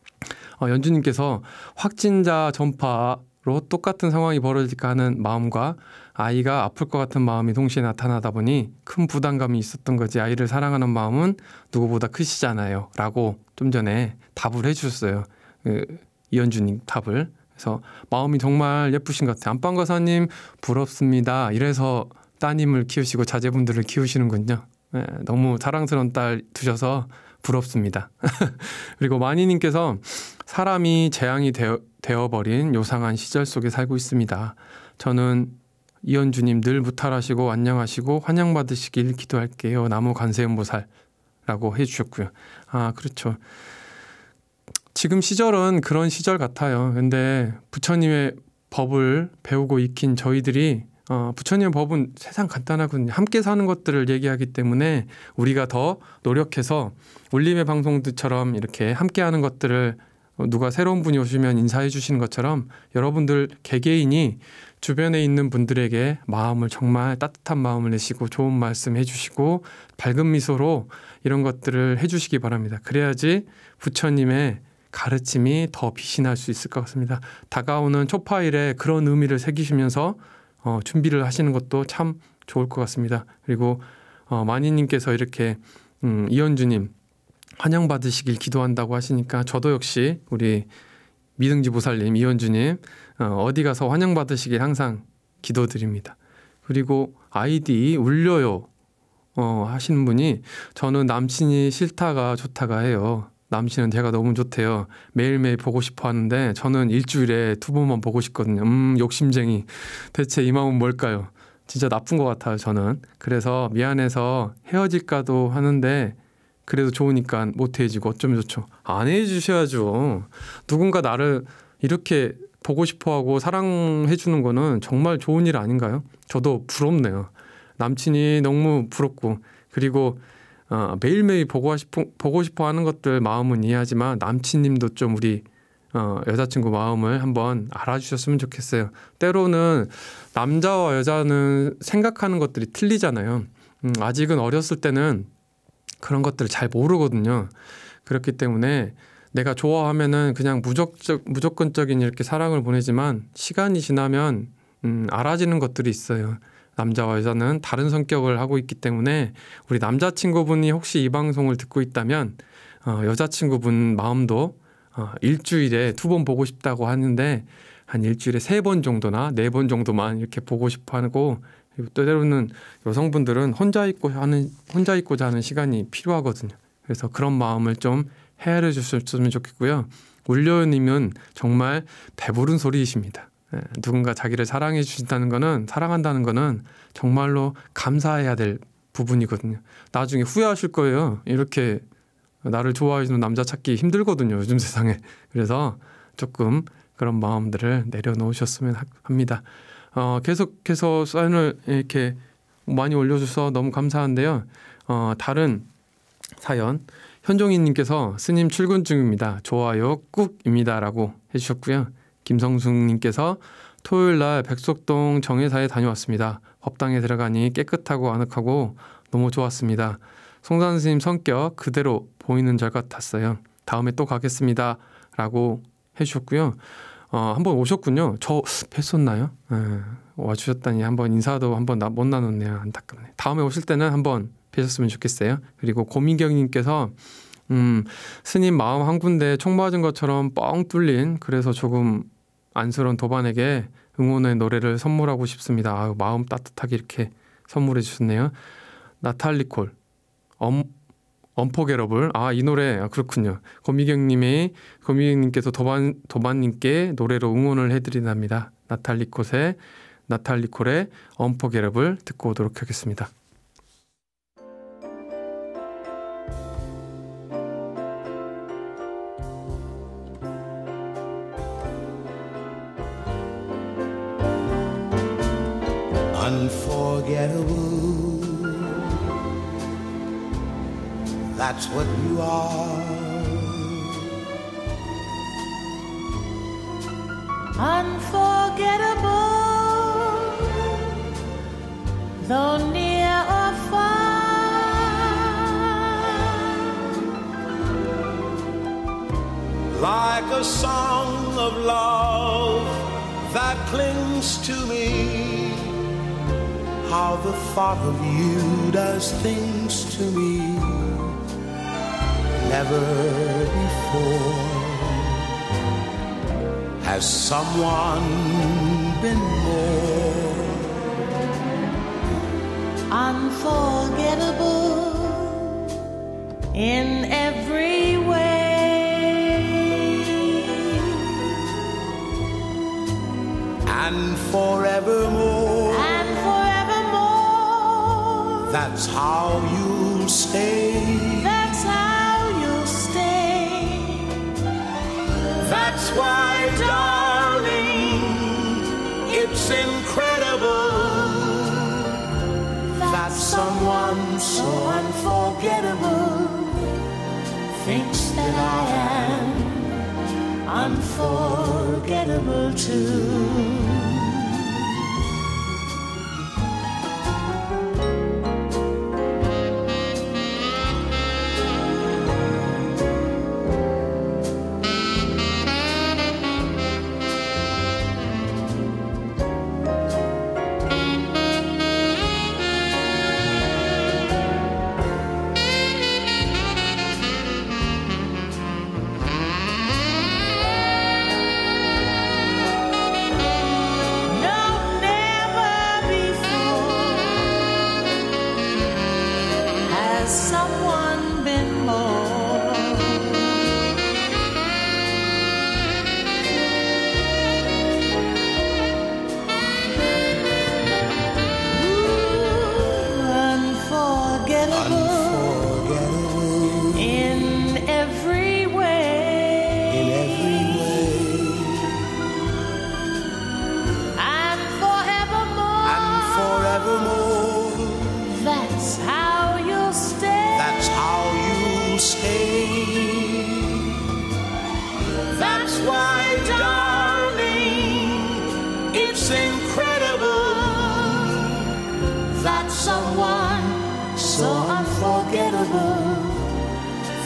어, 연주님께서 확진자 전파로 똑같은 상황이 벌어질까 하는 마음과 아이가 아플 것 같은 마음이 동시에 나타나다 보니 큰 부담감이 있었던 거지 아이를 사랑하는 마음은 누구보다 크시잖아요. 라고 좀 전에 답을 해주셨어요. 그, 이현주님 답을. 그래서 마음이 정말 예쁘신 것 같아요. 안방거사님 부럽습니다. 이래서 따님을 키우시고 자제분들을 키우시는군요. 네, 너무 사랑스러운 딸 두셔서 부럽습니다. 그리고 마니님께서 사람이 재앙이 되어, 되어버린 요상한 시절 속에 살고 있습니다. 저는 이현주님 늘 무탈하시고 안녕하시고 환영받으시길 기도할게요. 나무 관세음보살라고 해주셨고요. 아 그렇죠. 지금 시절은 그런 시절 같아요. 근데 부처님의 법을 배우고 익힌 저희들이 어, 부처님의 법은 세상 간단하거든요. 함께 사는 것들을 얘기하기 때문에 우리가 더 노력해서 울림의 방송들처럼 이렇게 함께하는 것들을 누가 새로운 분이 오시면 인사해 주시는 것처럼 여러분들 개개인이 주변에 있는 분들에게 마음을 정말 따뜻한 마음을 내시고 좋은 말씀 해주시고 밝은 미소로 이런 것들을 해주시기 바랍니다. 그래야지 부처님의 가르침이 더 빛이 날 수 있을 것 같습니다. 다가오는 초파일에 그런 의미를 새기시면서 어, 준비를 하시는 것도 참 좋을 것 같습니다. 그리고 어, 마니님께서 이렇게 음, 이현주님 환영받으시길 기도한다고 하시니까 저도 역시 우리 미등지 보살님 이현주님 어, 어디 가서 환영받으시길 항상 기도드립니다. 그리고 아이디 울려요 어, 하시는 분이 저는 남친이 싫다가 좋다가 해요. 남친은 제가 너무 좋대요. 매일매일 보고 싶어 하는데 저는 일주일에 두 번만 보고 싶거든요. 음 욕심쟁이. 대체 이 마음은 뭘까요? 진짜 나쁜 것 같아요 저는. 그래서 미안해서 헤어질까도 하는데 그래도 좋으니까 못 헤어지고 어쩌면 좋죠. 안 해주셔야죠. 누군가 나를 이렇게 보고 싶어하고 사랑해 주는 거는 정말 좋은 일 아닌가요? 저도 부럽네요. 남친이 너무 부럽고 그리고 어, 매일매일 보고 싶어, 보고 싶어 하는 것들 마음은 이해하지만 남친님도 좀 우리 어, 여자친구 마음을 한번 알아주셨으면 좋겠어요. 때로는 남자와 여자는 생각하는 것들이 틀리잖아요. 음, 아직은 어렸을 때는 그런 것들을 잘 모르거든요. 그렇기 때문에 내가 좋아하면은 그냥 무조건, 무조건적인 이렇게 사랑을 보내지만 시간이 지나면 음, 알아지는 것들이 있어요. 남자와 여자는 다른 성격을 하고 있기 때문에 우리 남자친구분이 혹시 이 방송을 듣고 있다면 어, 여자친구분 마음도 어, 일주일에 두 번 보고 싶다고 하는데 한 일주일에 세 번 정도나 네 번 정도만 이렇게 보고 싶어 하고 그리고 때로는 여성분들은 혼자 있고 하는 혼자 있고자 하는 시간이 필요하거든요. 그래서 그런 마음을 좀 헤아려 주셨으면 좋겠고요. 울려님은 정말 배부른 소리이십니다. 예, 누군가 자기를 사랑해 주신다는 거는 사랑한다는 거는 정말로 감사해야 될 부분이거든요. 나중에 후회하실 거예요. 이렇게 나를 좋아해주는 남자 찾기 힘들거든요. 요즘 세상에. 그래서 조금 그런 마음들을 내려놓으셨으면 합니다. 어, 계속해서 사연을 이렇게 많이 올려줘서 너무 감사한데요. 어, 다른 사연 현종희님께서 스님 출근 중입니다. 좋아요 꾹입니다 라고 해주셨고요. 김성숙님께서 토요일날 백석동 정회사에 다녀왔습니다. 법당에 들어가니 깨끗하고 아늑하고 너무 좋았습니다. 송산 스님 성격 그대로 보이는 절 같았어요. 다음에 또 가겠습니다 라고 해주셨고요. 어, 한번 오셨군요. 저 뵀었나요? 네, 와주셨다니 한번 인사도 한번 나, 못 나눴네요. 안타깝네. 다음에 오실 때는 한번 뵈셨으면 좋겠어요. 그리고 고민경님께서 음, 스님 마음 한 군데 총 맞은 것처럼 뻥 뚫린 그래서 조금 안쓰러운 도반에게 응원의 노래를 선물하고 싶습니다. 아유, 마음 따뜻하게 이렇게 선물해 주셨네요. 나탈리콜 엄, 언포게러블 아, 이 노래 아, 그렇군요. 고미경님이 고미경님께서 도반, 도반님께 노래로 응원을 해드린답니다. 나탈리콜의 나탈리콜의 언포게러블 듣고 오도록 하겠습니다. Unforgettable, that's what you are. Unforgettable, though near or far. Like a song of love that clings to me. How the thought of you does things to me never before has someone been more Unforgettable in every way and forevermore. and forevermore. That's how you'll stay. That's how you'll stay. That's why, darling, it's incredible that someone so unforgettable Thinks that I am unforgettable too.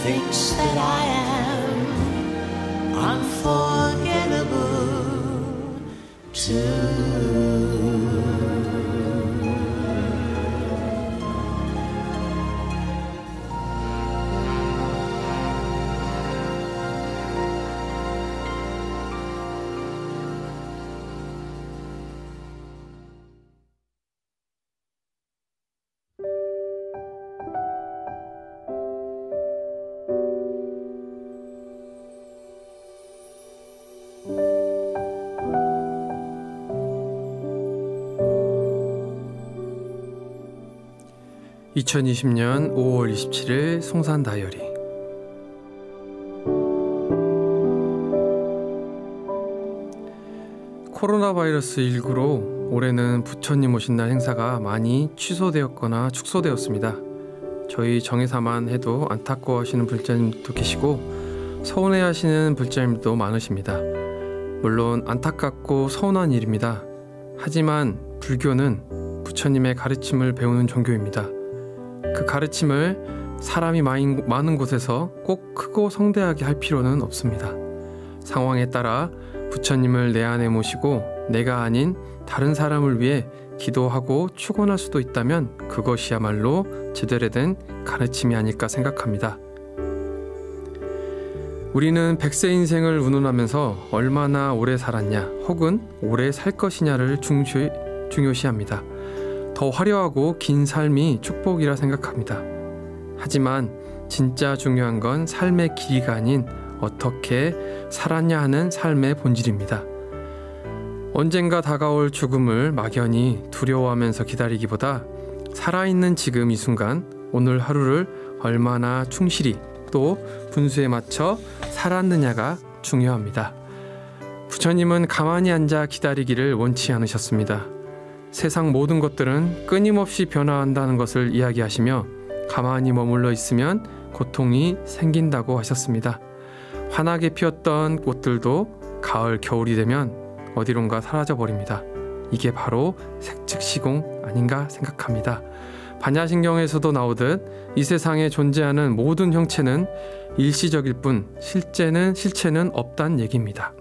thinks that I am unforgettable too. 이천이십 년 오월 이십칠일 송산 다이어리. 코로나 바이러스 십구로 올해는 부처님 오신 날 행사가 많이 취소되었거나 축소되었습니다. 저희 정회사만 해도 안타까워하시는 불자님도 계시고 서운해하시는 불자님도 많으십니다. 물론 안타깝고 서운한 일입니다. 하지만 불교는 부처님의 가르침을 배우는 종교입니다. 그 가르침을 사람이 많은 곳에서 꼭 크고 성대하게 할 필요는 없습니다. 상황에 따라 부처님을 내 안에 모시고 내가 아닌 다른 사람을 위해 기도하고 축원할 수도 있다면 그것이야말로 제대로 된 가르침이 아닐까 생각합니다. 우리는 백세 인생을 운운하면서 얼마나 오래 살았냐 혹은 오래 살 것이냐를 중시, 중요시합니다. 더 화려하고 긴 삶이 축복이라 생각합니다. 하지만 진짜 중요한 건 삶의 길이가 아닌 어떻게 살았냐 하는 삶의 본질입니다. 언젠가 다가올 죽음을 막연히 두려워하면서 기다리기보다 살아있는 지금 이 순간 오늘 하루를 얼마나 충실히 또 분수에 맞춰 살았느냐가 중요합니다. 부처님은 가만히 앉아 기다리기를 원치 않으셨습니다. 세상 모든 것들은 끊임없이 변화한다는 것을 이야기하시며 가만히 머물러 있으면 고통이 생긴다고 하셨습니다. 환하게 피었던 꽃들도 가을, 겨울이 되면 어디론가 사라져버립니다. 이게 바로 색즉시공 아닌가 생각합니다. 반야신경에서도 나오듯 이 세상에 존재하는 모든 형체는 일시적일 뿐 실제는 실체는 없단 얘기입니다.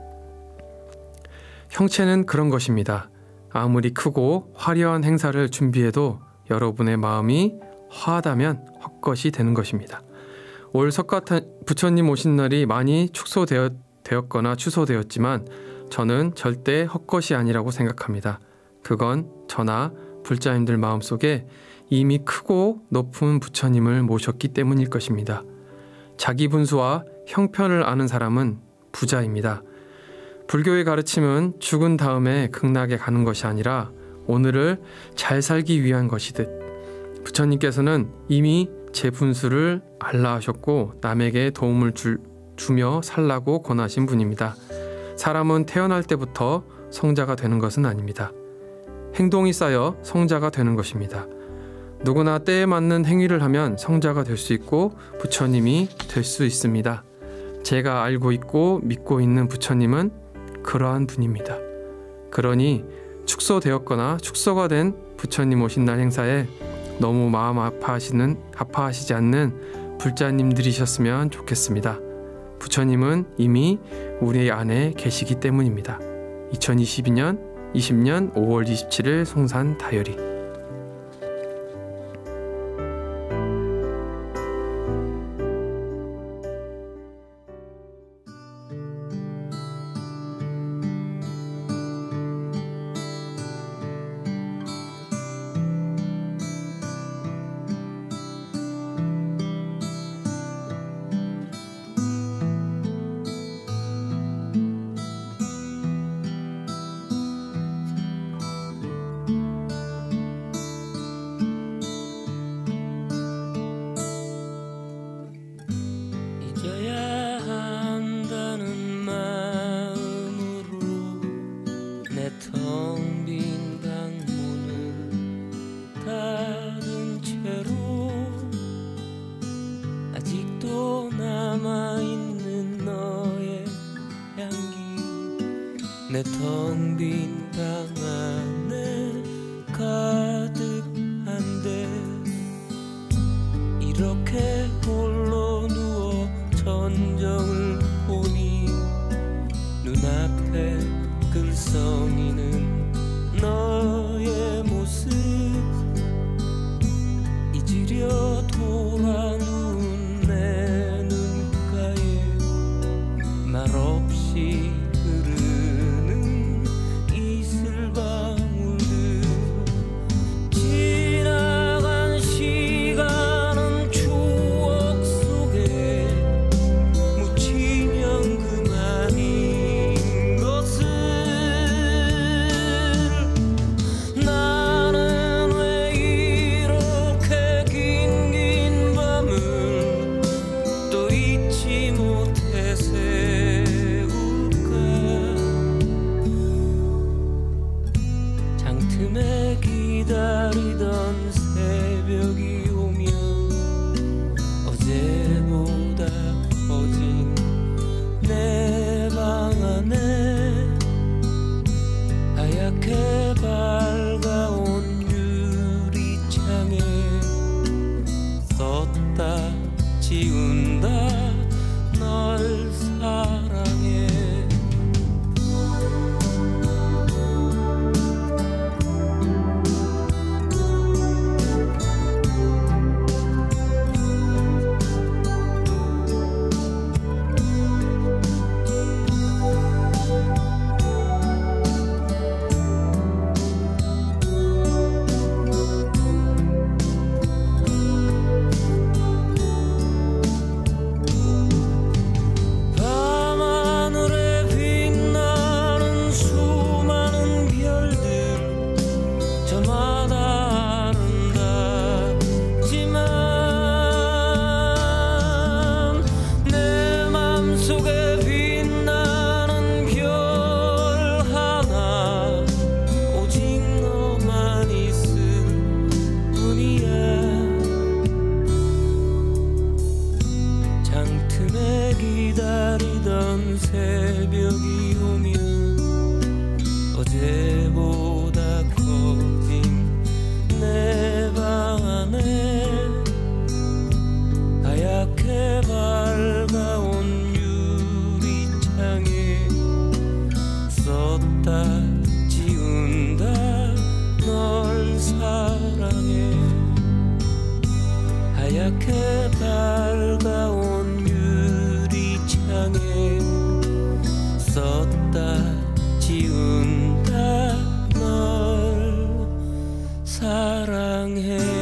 형체는 그런 것입니다. 아무리 크고 화려한 행사를 준비해도 여러분의 마음이 화하다면 헛것이 되는 것입니다. 올 석가탄 부처님 오신 날이 많이 축소되었거나 취소되었지만 저는 절대 헛것이 아니라고 생각합니다. 그건 저나 불자님들 마음속에 이미 크고 높은 부처님을 모셨기 때문일 것입니다. 자기 분수와 형편을 아는 사람은 부자입니다. 불교의 가르침은 죽은 다음에 극락에 가는 것이 아니라 오늘을 잘 살기 위한 것이듯 부처님께서는 이미 제 분수를 알라 하셨고 남에게 도움을 줄, 주며 살라고 권하신 분입니다. 사람은 태어날 때부터 성자가 되는 것은 아닙니다. 행동이 쌓여 성자가 되는 것입니다. 누구나 때에 맞는 행위를 하면 성자가 될 수 있고 부처님이 될 수 있습니다. 제가 알고 있고 믿고 있는 부처님은 그러한 분입니다. 그러니 축소되었거나 축소가 된 부처님 오신 날 행사에 너무 마음 아파하시는, 아파하시지 않는 불자님들이셨으면 좋겠습니다. 부처님은 이미 우리 안에 계시기 때문입니다. 이천이십이 년 이십 년 오월 이십칠일 송산 다이어리. 내 텅 빈 방 안에 가득한데 이렇게 홀로 들썩이는 너의 모습 잊으려 돌아 누운 내 눈가에 말없이 흐르는 이슬방울들 지나간 시간은 추억 속에 묻히면 그만인 것을 나는 왜 이렇게 긴 긴 밤을 또 잊지 못해 세울까 장틈에 기다리던 새벽이 오면 어제보다 커진 내 방 안에 하얗게 밝아온 유리창에 썼다 지운다 널 사랑해 밤하늘에 빛나는 수많은 별들 저마다 아름답지만 내 맘속에 빛나는 별 하나 오직 너만 있을 뿐이야 장틈에 기다리던 새벽이 오면 어제보다 커진 내 방 안에 하얗게 밝아온 유리창에 썼다 지운다 널 사랑해 하얗게 밝아온 유리창에 썼다 지운다 널 사랑해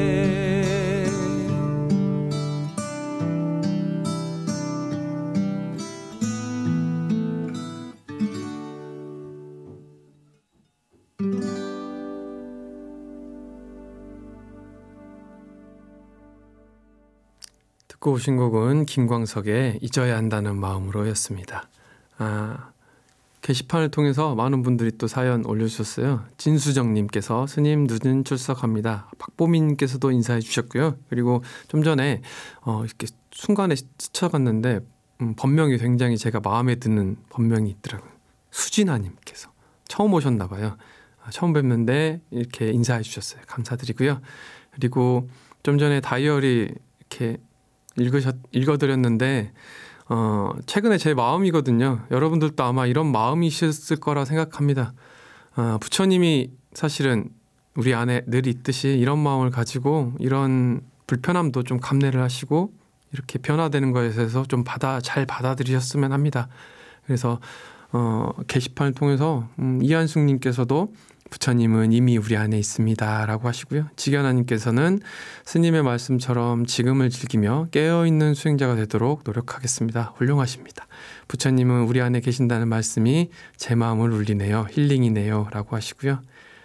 듣고 오신 곡은 김광석의 잊어야 한다는 마음으로였습니다. 아, 게시판을 통해서 많은 분들이 또 사연 올려주셨어요. 진수정님께서 스님 늦은 출석합니다. 박보민님께서도 인사해 주셨고요. 그리고 좀 전에 어, 이렇게 순간에 스쳐갔는데 음, 본명이 굉장히 제가 마음에 드는 본명이 있더라고요. 수진아님께서 처음 오셨나 봐요. 아, 처음 뵙는데 이렇게 인사해 주셨어요. 감사드리고요. 그리고 좀 전에 다이어리 이렇게 읽으셨, 읽어드렸는데 어, 최근에 제 마음이거든요. 여러분들도 아마 이런 마음이셨을 거라 생각합니다. 어, 부처님이 사실은 우리 안에 늘 있듯이 이런 마음을 가지고 이런 불편함도 좀 감내를 하시고 이렇게 변화되는 것에 대해서 좀 받아 잘 받아들이셨으면 합니다. 그래서 어, 게시판을 통해서 음, 이한숙님께서도 부처님은 이미 우리 안에 있습니다 라고 하시고요. 지견아님께서는 스님의 말씀처럼 지금을 즐기며 깨어있는 수행자가 되도록 노력하겠습니다. 훌륭하십니다. 부처님은 우리 안에 계신다는 말씀이 제 마음을 울리네요. 힐링이네요 라고 하시고요.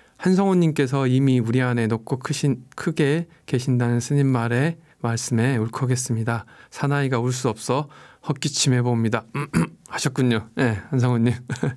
한성호님께서 이미 우리 안에 높고 크신, 크게 계신다는 스님 말에 말씀에 울컥했습니다. 사나이가 울 수 없어 헛기침해 봅니다. 하셨군요. 네, 한성호님.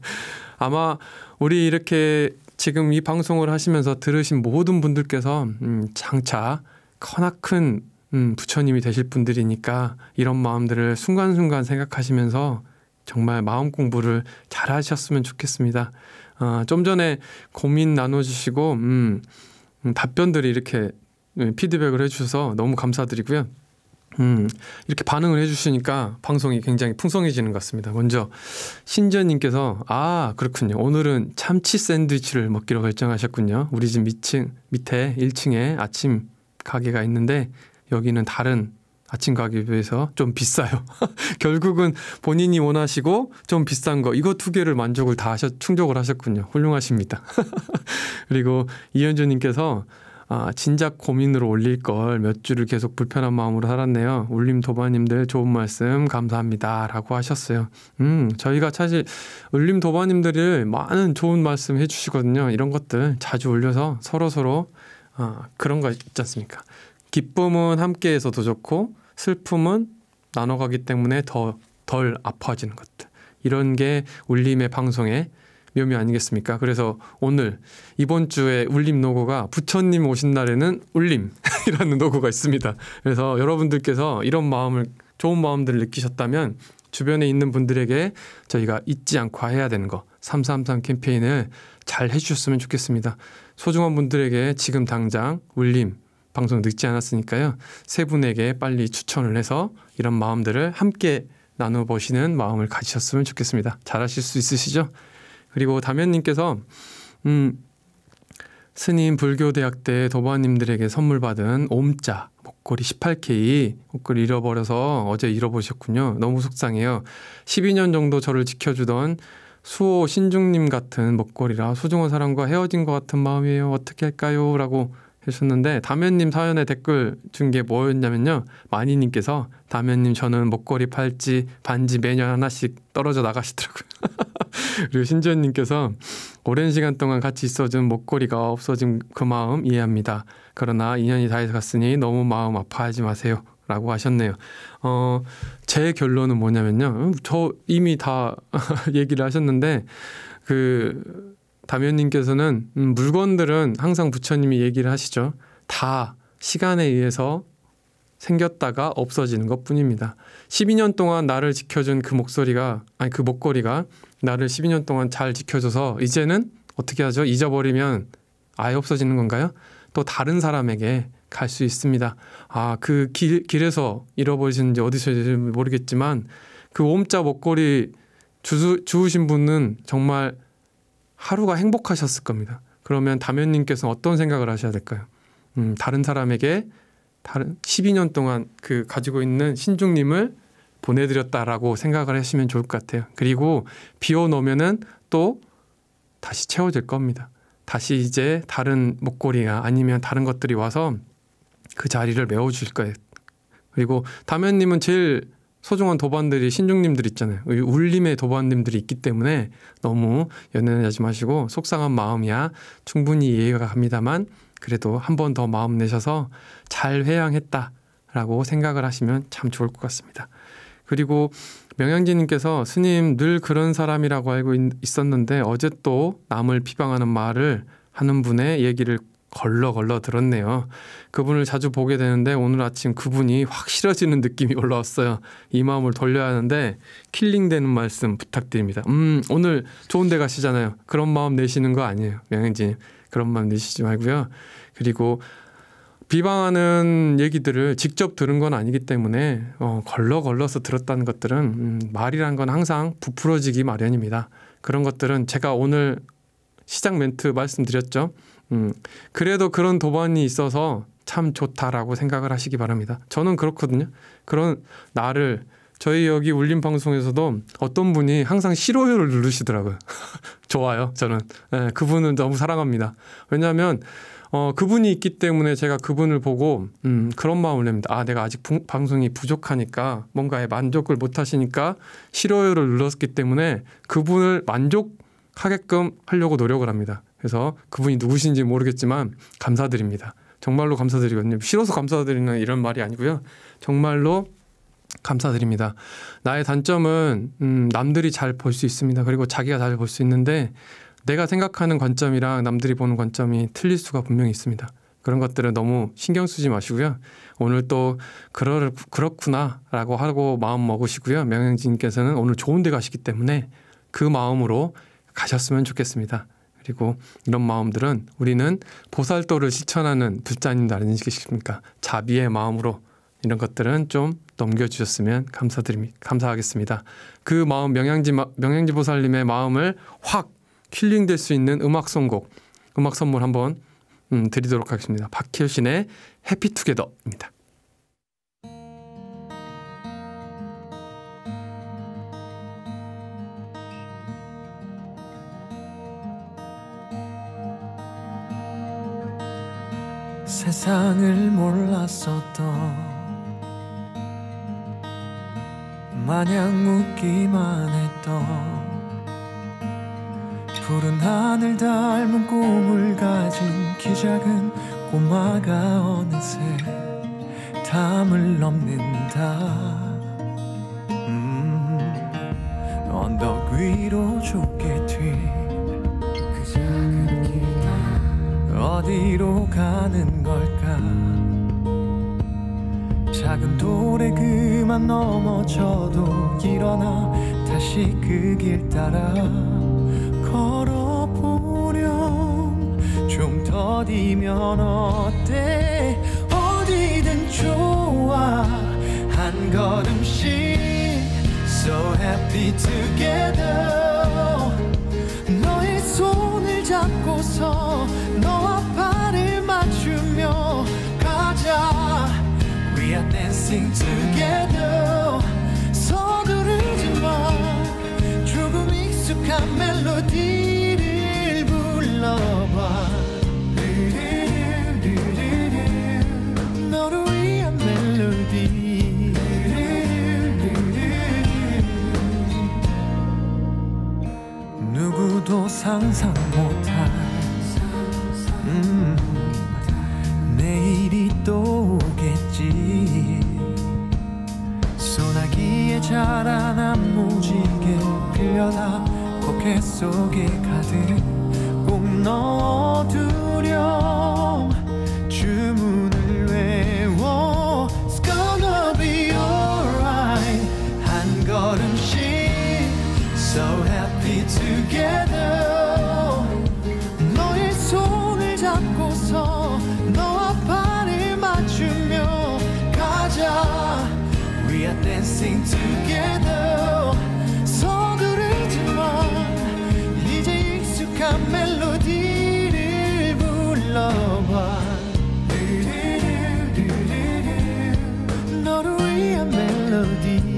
아마 우리 이렇게 지금 이 방송을 하시면서 들으신 모든 분들께서 음, 장차 커나큰 음, 부처님이 되실 분들이니까 이런 마음들을 순간순간 생각하시면서 정말 마음 공부를 잘 하셨으면 좋겠습니다. 어, 좀 전에 고민 나눠주시고 음, 음, 답변들이 이렇게 피드백을 해주셔서 너무 감사드리고요. 음, 이렇게 반응을 해주시니까 방송이 굉장히 풍성해지는 것 같습니다. 먼저 신지연님께서 아 그렇군요. 오늘은 참치 샌드위치를 먹기로 결정하셨군요. 우리 집 밑층, 밑에 일 층에 아침 가게가 있는데 여기는 다른 아침 가게에 비해서 좀 비싸요. 결국은 본인이 원하시고 좀 비싼 거 이거 두 개를 만족을 다 하셨, 충족을 하셨군요. 훌륭하십니다. 그리고 이현주님께서 아, 진작 고민으로 올릴 걸 몇 주를 계속 불편한 마음으로 살았네요. 울림 도바님들 좋은 말씀 감사합니다. 라고 하셨어요. 음, 저희가 사실 울림 도바님들이 많은 좋은 말씀 해주시거든요. 이런 것들 자주 올려서 서로서로 아, 그런 거 있지 않습니까? 기쁨은 함께해서 더 좋고 슬픔은 나눠가기 때문에 더 덜 아파지는 것들. 이런 게 울림의 방송의 묘미 아니겠습니까? 그래서 오늘 이번 주에 울림 로고가 부처님 오신 날에는 울림이라는 로고가 있습니다. 그래서 여러분들께서 이런 마음을 좋은 마음들을 느끼셨다면 주변에 있는 분들에게 저희가 잊지 않고 해야 되는 거 삼삼삼 캠페인을 잘 해주셨으면 좋겠습니다. 소중한 분들에게 지금 당장 울림 방송 늦지 않았으니까요. 세 분에게 빨리 추천을 해서 이런 마음들을 함께 나눠보시는 마음을 가지셨으면 좋겠습니다. 잘하실 수 있으시죠? 그리고 담연님께서 음, 스님 불교대학 때 도바님들에게 선물 받은 옴자 목걸이 십팔 케이 목걸이 잃어버려서 어제 잃어버리셨군요. 너무 속상해요. 십이 년 정도 저를 지켜주던 수호 신중님 같은 목걸이라 소중한 사람과 헤어진 것 같은 마음이에요. 어떻게 할까요? 라고 해주셨는데 담연님 사연에 댓글 준 게 뭐였냐면요. 마니님께서 담연님 저는 목걸이 팔찌 반지 매년 하나씩 떨어져 나가시더라고요. 그리고 신지연님께서 오랜 시간 동안 같이 있어준 목걸이가 없어진 그 마음 이해합니다. 그러나 인연이 다 갔으니 너무 마음 아파하지 마세요. 라고 하셨네요. 어, 제 결론은 뭐냐면요. 저 이미 다 얘기를 하셨는데 그 담연님께서는 음, 물건들은 항상 부처님이 얘기를 하시죠. 다 시간에 의해서 생겼다가 없어지는 것뿐입니다. 십이 년 동안 나를 지켜준 그 목소리가 아니 그 목걸이가 나를 십이 년 동안 잘 지켜줘서 이제는 어떻게 하죠? 잊어버리면 아예 없어지는 건가요? 또 다른 사람에게 갈 수 있습니다. 아, 그 길, 길에서 잃어버리셨는지 어디서 잃어버리는지 모르겠지만 그 옴자 목걸이 주, 주우신 분은 정말 하루가 행복하셨을 겁니다. 그러면 담연님께서는 어떤 생각을 하셔야 될까요? 음, 다른 사람에게 다른 십이 년 동안 그 가지고 있는 신중님을 보내드렸다라고 생각을 하시면 좋을 것 같아요. 그리고 비워놓으면은 또 다시 채워질 겁니다. 다시 이제 다른 목걸이나 아니면 다른 것들이 와서 그 자리를 메워줄 거예요. 그리고 담연님은 제일 소중한 도반들이 신중님들 있잖아요. 울림의 도반님들이 있기 때문에 너무 연연하지 마시고 속상한 마음이야 충분히 이해가 갑니다만 그래도 한 번 더 마음 내셔서 잘 회양했다라고 생각을 하시면 참 좋을 것 같습니다. 그리고 명양지님께서 스님 늘 그런 사람이라고 알고 있었는데 어제 또 남을 비방하는 말을 하는 분의 얘기를 걸러 걸러 들었네요. 그분을 자주 보게 되는데 오늘 아침 그분이 확 싫어지는 느낌이 올라왔어요. 이 마음을 돌려야 하는데 킬링되는 말씀 부탁드립니다. 음 오늘 좋은 데 가시잖아요. 그런 마음 내시는 거 아니에요. 명양지님 그런 마음 내시지 말고요. 그리고 비방하는 얘기들을 직접 들은 건 아니기 때문에 어, 걸러 걸러서 들었다는 것들은 음, 말이란 건 항상 부풀어지기 마련입니다. 그런 것들은 제가 오늘 시작 멘트 말씀드렸죠. 음, 그래도 그런 도반이 있어서 참 좋다라고 생각을 하시기 바랍니다. 저는 그렇거든요. 그런 나를 저희 여기 울림 방송에서도 어떤 분이 항상 싫어요를 누르시더라고요. 좋아요. 저는 네, 그분은 너무 사랑합니다. 왜냐하면 어, 그분이 있기 때문에 제가 그분을 보고 음, 그런 마음을 냅니다. 아, 내가 아직 부, 방송이 부족하니까 뭔가에 만족을 못 하시니까 싫어요를 눌렀기 때문에 그분을 만족하게끔 하려고 노력을 합니다. 그래서 그분이 누구신지 모르겠지만 감사드립니다. 정말로 감사드리거든요. 싫어서 감사드리는 이런 말이 아니고요. 정말로 감사드립니다. 나의 단점은 음, 남들이 잘 볼 수 있습니다. 그리고 자기가 잘 볼 수 있는데 내가 생각하는 관점이랑 남들이 보는 관점이 틀릴 수가 분명히 있습니다. 그런 것들은 너무 신경 쓰지 마시고요. 오늘 또 그러, 그렇구나라고 하고 마음 먹으시고요. 명영진께서는 오늘 좋은 데 가시기 때문에 그 마음으로 가셨으면 좋겠습니다. 그리고 이런 마음들은 우리는 보살도를 실천하는 불자님들 아니겠습니까? 자비의 마음으로 이런 것들은 좀 넘겨주셨으면 감사드립니다. 감사하겠습니다. 그 마음 명양지, 명양지 보살님의 마음을 확 힐링될 수 있는 음악 선곡, 음악 선물 한번 음, 드리도록 하겠습니다. 박효신의 해피투게더입니다. 세상을 몰랐었던 마냥 웃기만 했던 푸른 하늘 닮은 꿈을 가진 키 작은 꼬마가 어느새 담을 넘는다. 음, 언덕 위로 좁게 튄 그 작은 길 어디로 가는 걸까. 작은 돌에 그만 넘어져도 일어나 다시 그 길 따라 걸어보렴. 좀 더디면 어때. 어디든 좋아. 한 걸음씩 So happy together. 너의 손을 잡고서 너와 발을 맞추며 가자. We are dancing together. 서두르지 마. 조금 익숙한 멜로디를 불러봐. 너를 위한 멜로디. 누구도 상상 못할 음, 내일이 또 오겠지. 소나기에 자라난 무지개 빌려다 포켓 속에 가득 꼭 넣어두렴. 주문을 외워 It's gonna be alright. 한 걸음씩 So happy together. 너의 손을 잡고서 너와 발을 맞추며 가자. We are dancing together. 서두르지 마. 이제 익숙한 멜로디를 불러봐. 너를 위한 멜로디.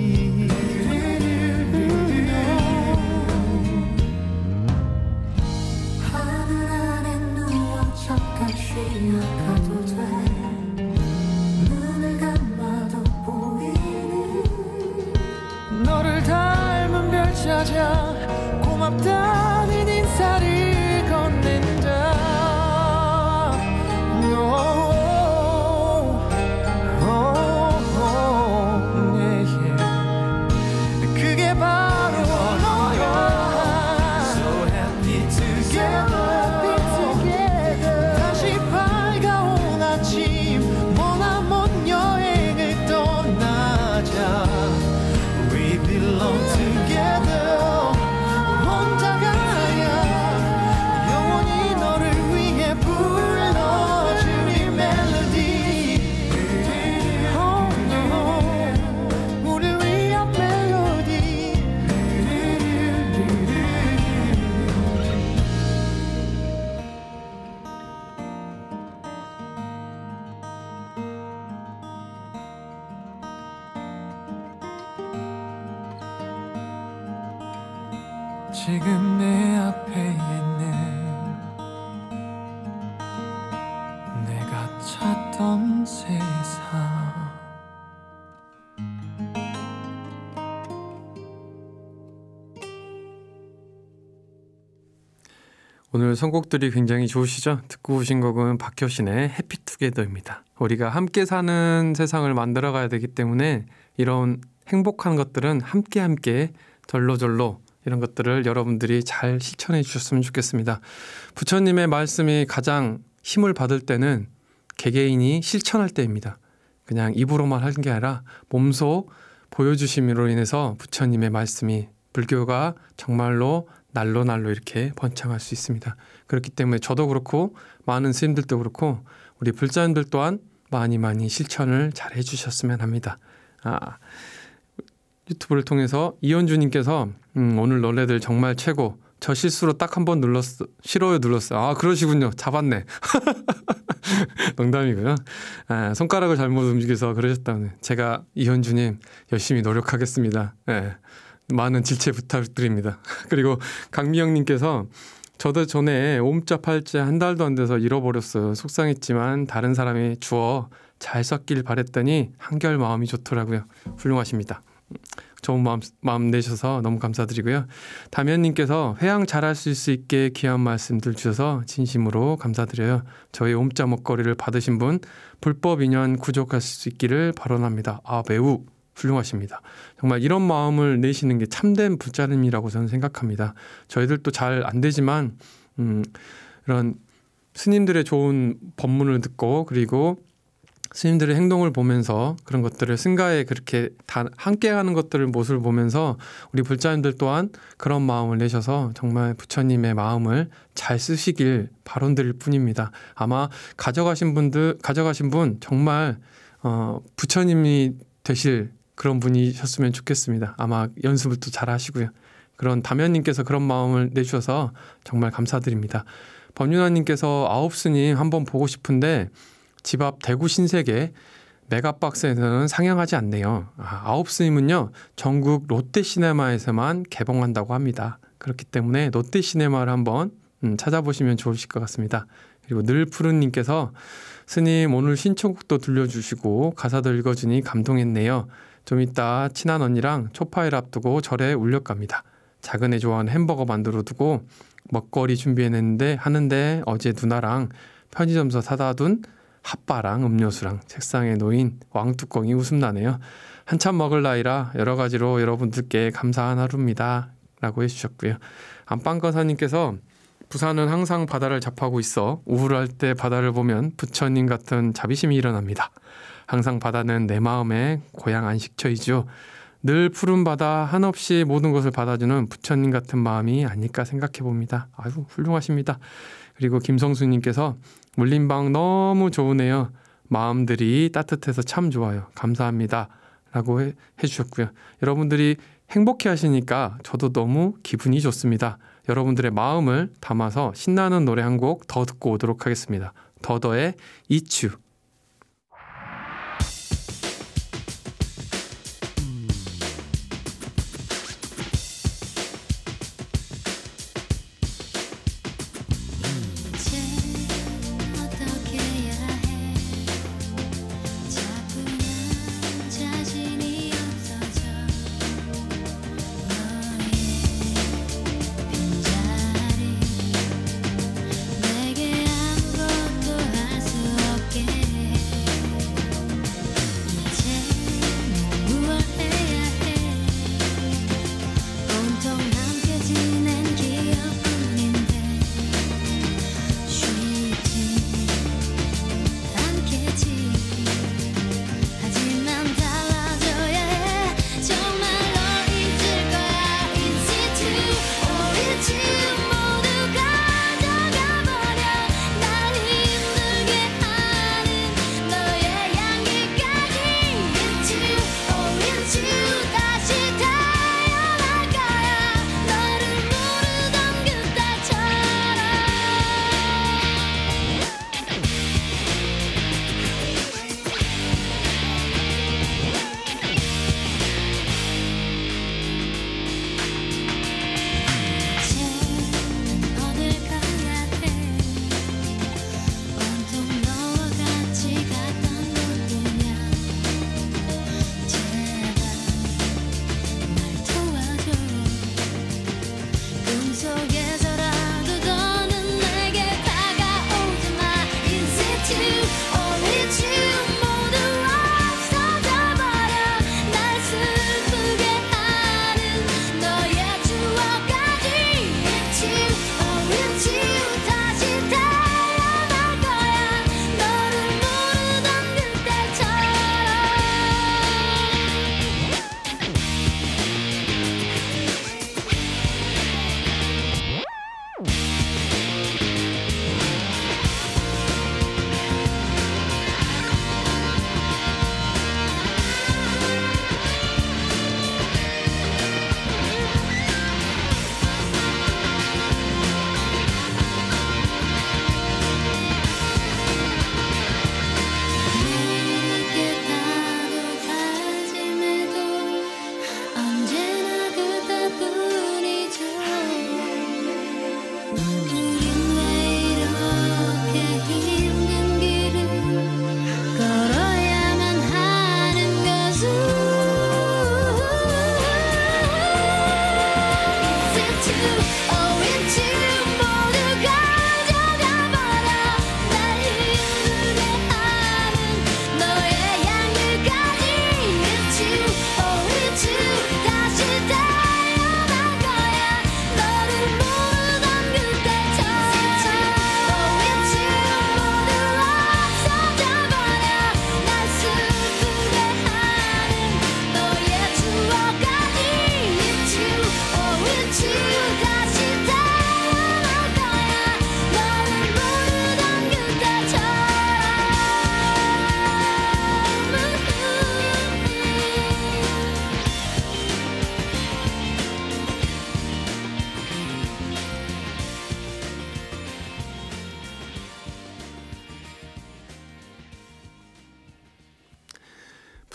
하늘 아래 누워 잠깐 쉬어가도 돼. 눈을 감아도 보이는 너를 닮은 별 찾아 고맙다는 인사를 건넨다. Oh, oh, oh, yeah, yeah. 그게 바로 너야. So happy together. 다시 밝아온 아침 머나먼 여행을 떠나자. We belong together. 혼자가 아니야. 영원히 너를 위해 불러주리 멜로디. Oh, no. 우릴 위한 멜로디. 지금 내 앞에 있는 내가 찾던 세상. 오늘 선곡들이 굉장히 좋으시죠? 듣고 오신 곡은 박효신의 해피투게더입니다. 우리가 함께 사는 세상을 만들어 가야 되기 때문에 이런 행복한 것들은 함께 함께 절로절로 이런 것들을 여러분들이 잘 실천해 주셨으면 좋겠습니다. 부처님의 말씀이 가장 힘을 받을 때는 개개인이 실천할 때입니다. 그냥 입으로만 하는 게 아니라 몸소 보여주심으로 인해서 부처님의 말씀이 불교가 정말로 날로 날로 이렇게 번창할 수 있습니다. 그렇기 때문에 저도 그렇고 많은 스님들도 그렇고 우리 불자님들 또한 많이 많이 실천을 잘 해주셨으면 합니다. 아, 유튜브를 통해서 이현주님께서 음, 오늘 너네들 정말 최고. 저 실수로 딱 한 번 눌렀어. 싫어요 눌렀어요. 아 그러시군요. 잡았네. 농담이고요. 아, 손가락을 잘못 움직여서 그러셨다면 제가 이현주님 열심히 노력하겠습니다. 네, 많은 질체 부탁드립니다. 그리고 강미영님께서 저도 전에 옴자 팔자 한 달도 안 돼서 잃어버렸어요. 속상했지만 다른 사람이 주어 잘 썼길 바랬더니 한결 마음이 좋더라고요. 훌륭하십니다. 좋은 마음, 마음 내셔서 너무 감사드리고요. 담연님께서 회양 잘할 수 있게 귀한 말씀들 주셔서 진심으로 감사드려요. 저희 옴자 먹거리를 받으신 분 불법 인연 구족할 수 있기를 발언합니다. 아 매우 훌륭하십니다. 정말 이런 마음을 내시는 게 참된 부자님이라고 저는 생각합니다. 저희들도 잘 안 되지만 음, 이런 스님들의 좋은 법문을 듣고 그리고 스님들의 행동을 보면서 그런 것들을 승가에 그렇게 다 함께하는 것들을 모습을 보면서 우리 불자님들 또한 그런 마음을 내셔서 정말 부처님의 마음을 잘 쓰시길 발언드릴 뿐입니다. 아마 가져가신 분들 가져가신 분 정말 어, 부처님이 되실 그런 분이셨으면 좋겠습니다. 아마 연습을 또 잘 하시고요. 그런 담연님께서 그런 마음을 내주셔서 정말 감사드립니다. 법륜아님께서 아홉 스님 한번 보고 싶은데 집 앞 대구 신세계 메가박스에서는 상영하지 않네요. 아, 아홉 스님은요 전국 롯데시네마에서만 개봉한다고 합니다. 그렇기 때문에 롯데시네마를 한번 음, 찾아보시면 좋으실 것 같습니다. 그리고 늘푸른님께서 스님 오늘 신청곡도 들려주시고 가사도 읽어주니 감동했네요. 좀 이따 친한 언니랑 초파일 앞두고 절에 울려갑니다. 작은 애 좋아하는 햄버거 만들어두고 먹거리 준비했는데 하는데 어제 누나랑 편의점에서 사다 둔 핫바랑 음료수랑 책상에 놓인 왕뚜껑이 웃음나네요. 한참 먹을 나이라 여러 가지로 여러분들께 감사한 하루입니다. 라고 해주셨고요. 안방거사님께서 부산은 항상 바다를 잡하고 있어 우울할 때 바다를 보면 부처님 같은 자비심이 일어납니다. 항상 바다는 내 마음의 고향 안식처이죠. 늘 푸른 바다 한없이 모든 것을 받아주는 부처님 같은 마음이 아닐까 생각해 봅니다. 아유 훌륭하십니다. 그리고 김성수님께서 물림방 너무 좋으네요. 마음들이 따뜻해서 참 좋아요. 감사합니다. 라고 해, 해주셨고요. 여러분들이 행복해 하시니까 저도 너무 기분이 좋습니다. 여러분들의 마음을 담아서 신나는 노래 한 곡 더 듣고 오도록 하겠습니다. 더더의 이츄. 내게 아무것도 할 수 없게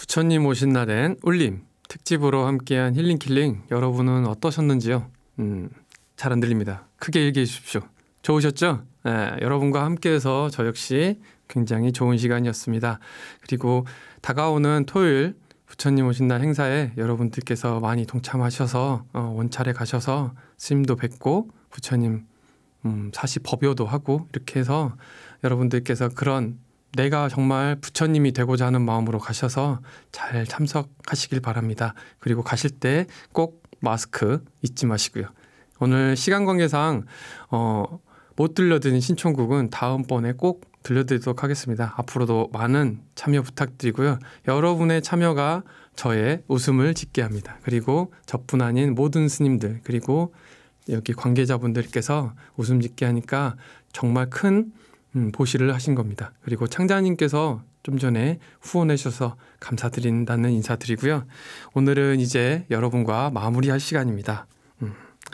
부처님 오신 날엔 울림 특집으로 함께한 힐링킬링 여러분은 어떠셨는지요? 음, 잘 안 들립니다. 크게 얘기해 주십시오. 좋으셨죠? 네, 여러분과 함께해서 저 역시 굉장히 좋은 시간이었습니다. 그리고 다가오는 토요일 부처님 오신 날 행사에 여러분들께서 많이 동참하셔서 어, 원찰에 가셔서 스님도 뵙고 부처님 음, 사시 법요도 하고 이렇게 해서 여러분들께서 그런 내가 정말 부처님이 되고자 하는 마음으로 가셔서 잘 참석하시길 바랍니다. 그리고 가실 때 꼭 마스크 잊지 마시고요. 오늘 시간 관계상 어, 못 들려드린 신청곡은 다음번에 꼭 들려드리도록 하겠습니다. 앞으로도 많은 참여 부탁드리고요. 여러분의 참여가 저의 웃음을 짓게 합니다. 그리고 저뿐 아닌 모든 스님들 그리고 여기 관계자분들께서 웃음 짓게 하니까 정말 큰 음, 보시를 하신 겁니다. 그리고 창자님께서 좀 전에 후원해 주셔서 감사드린다는 인사드리고요. 오늘은 이제 여러분과 마무리할 시간입니다. 음.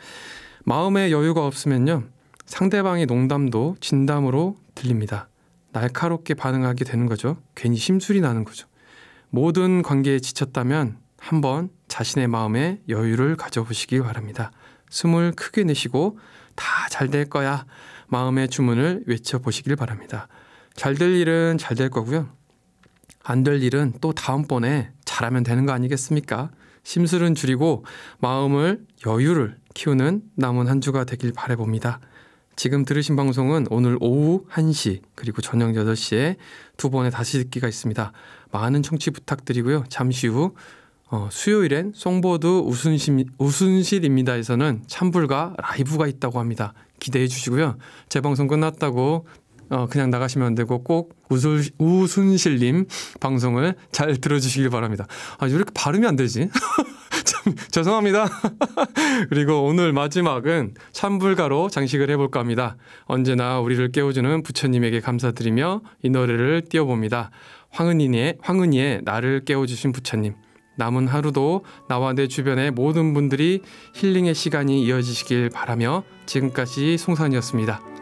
마음에 여유가 없으면요. 상대방의 농담도 진담으로 들립니다. 날카롭게 반응하게 되는 거죠. 괜히 심술이 나는 거죠. 모든 관계에 지쳤다면 한번 자신의 마음에 여유를 가져보시기 바랍니다. 숨을 크게 내쉬고 다 잘 될 거야. 마음의 주문을 외쳐보시길 바랍니다. 잘 될 일은 잘 될 거고요. 안 될 일은 또 다음번에 잘하면 되는 거 아니겠습니까? 심술은 줄이고 마음을 여유를 키우는 남은 한 주가 되길 바라봅니다. 지금 들으신 방송은 오늘 오후 한 시 그리고 저녁 여덟 시에 두 번에 다시 듣기가 있습니다. 많은 청취 부탁드리고요. 잠시 후 어, 수요일엔 송보드 우순실, 우순실입니다에서는 찬불과 라이브가 있다고 합니다. 기대해 주시고요. 제 방송 끝났다고 어, 그냥 나가시면 안 되고 꼭 우순, 우순실님 방송을 잘 들어주시길 바랍니다. 아, 왜 이렇게 발음이 안 되지? 참, 죄송합니다. 그리고 오늘 마지막은 찬불가로 장식을 해볼까 합니다. 언제나 우리를 깨워주는 부처님에게 감사드리며 이 노래를 띄워봅니다. 황은이의, 황은이의 나를 깨워주신 부처님. 남은 하루도 나와 내 주변의 모든 분들이 힐링의 시간이 이어지시길 바라며 지금까지 송산이었습니다.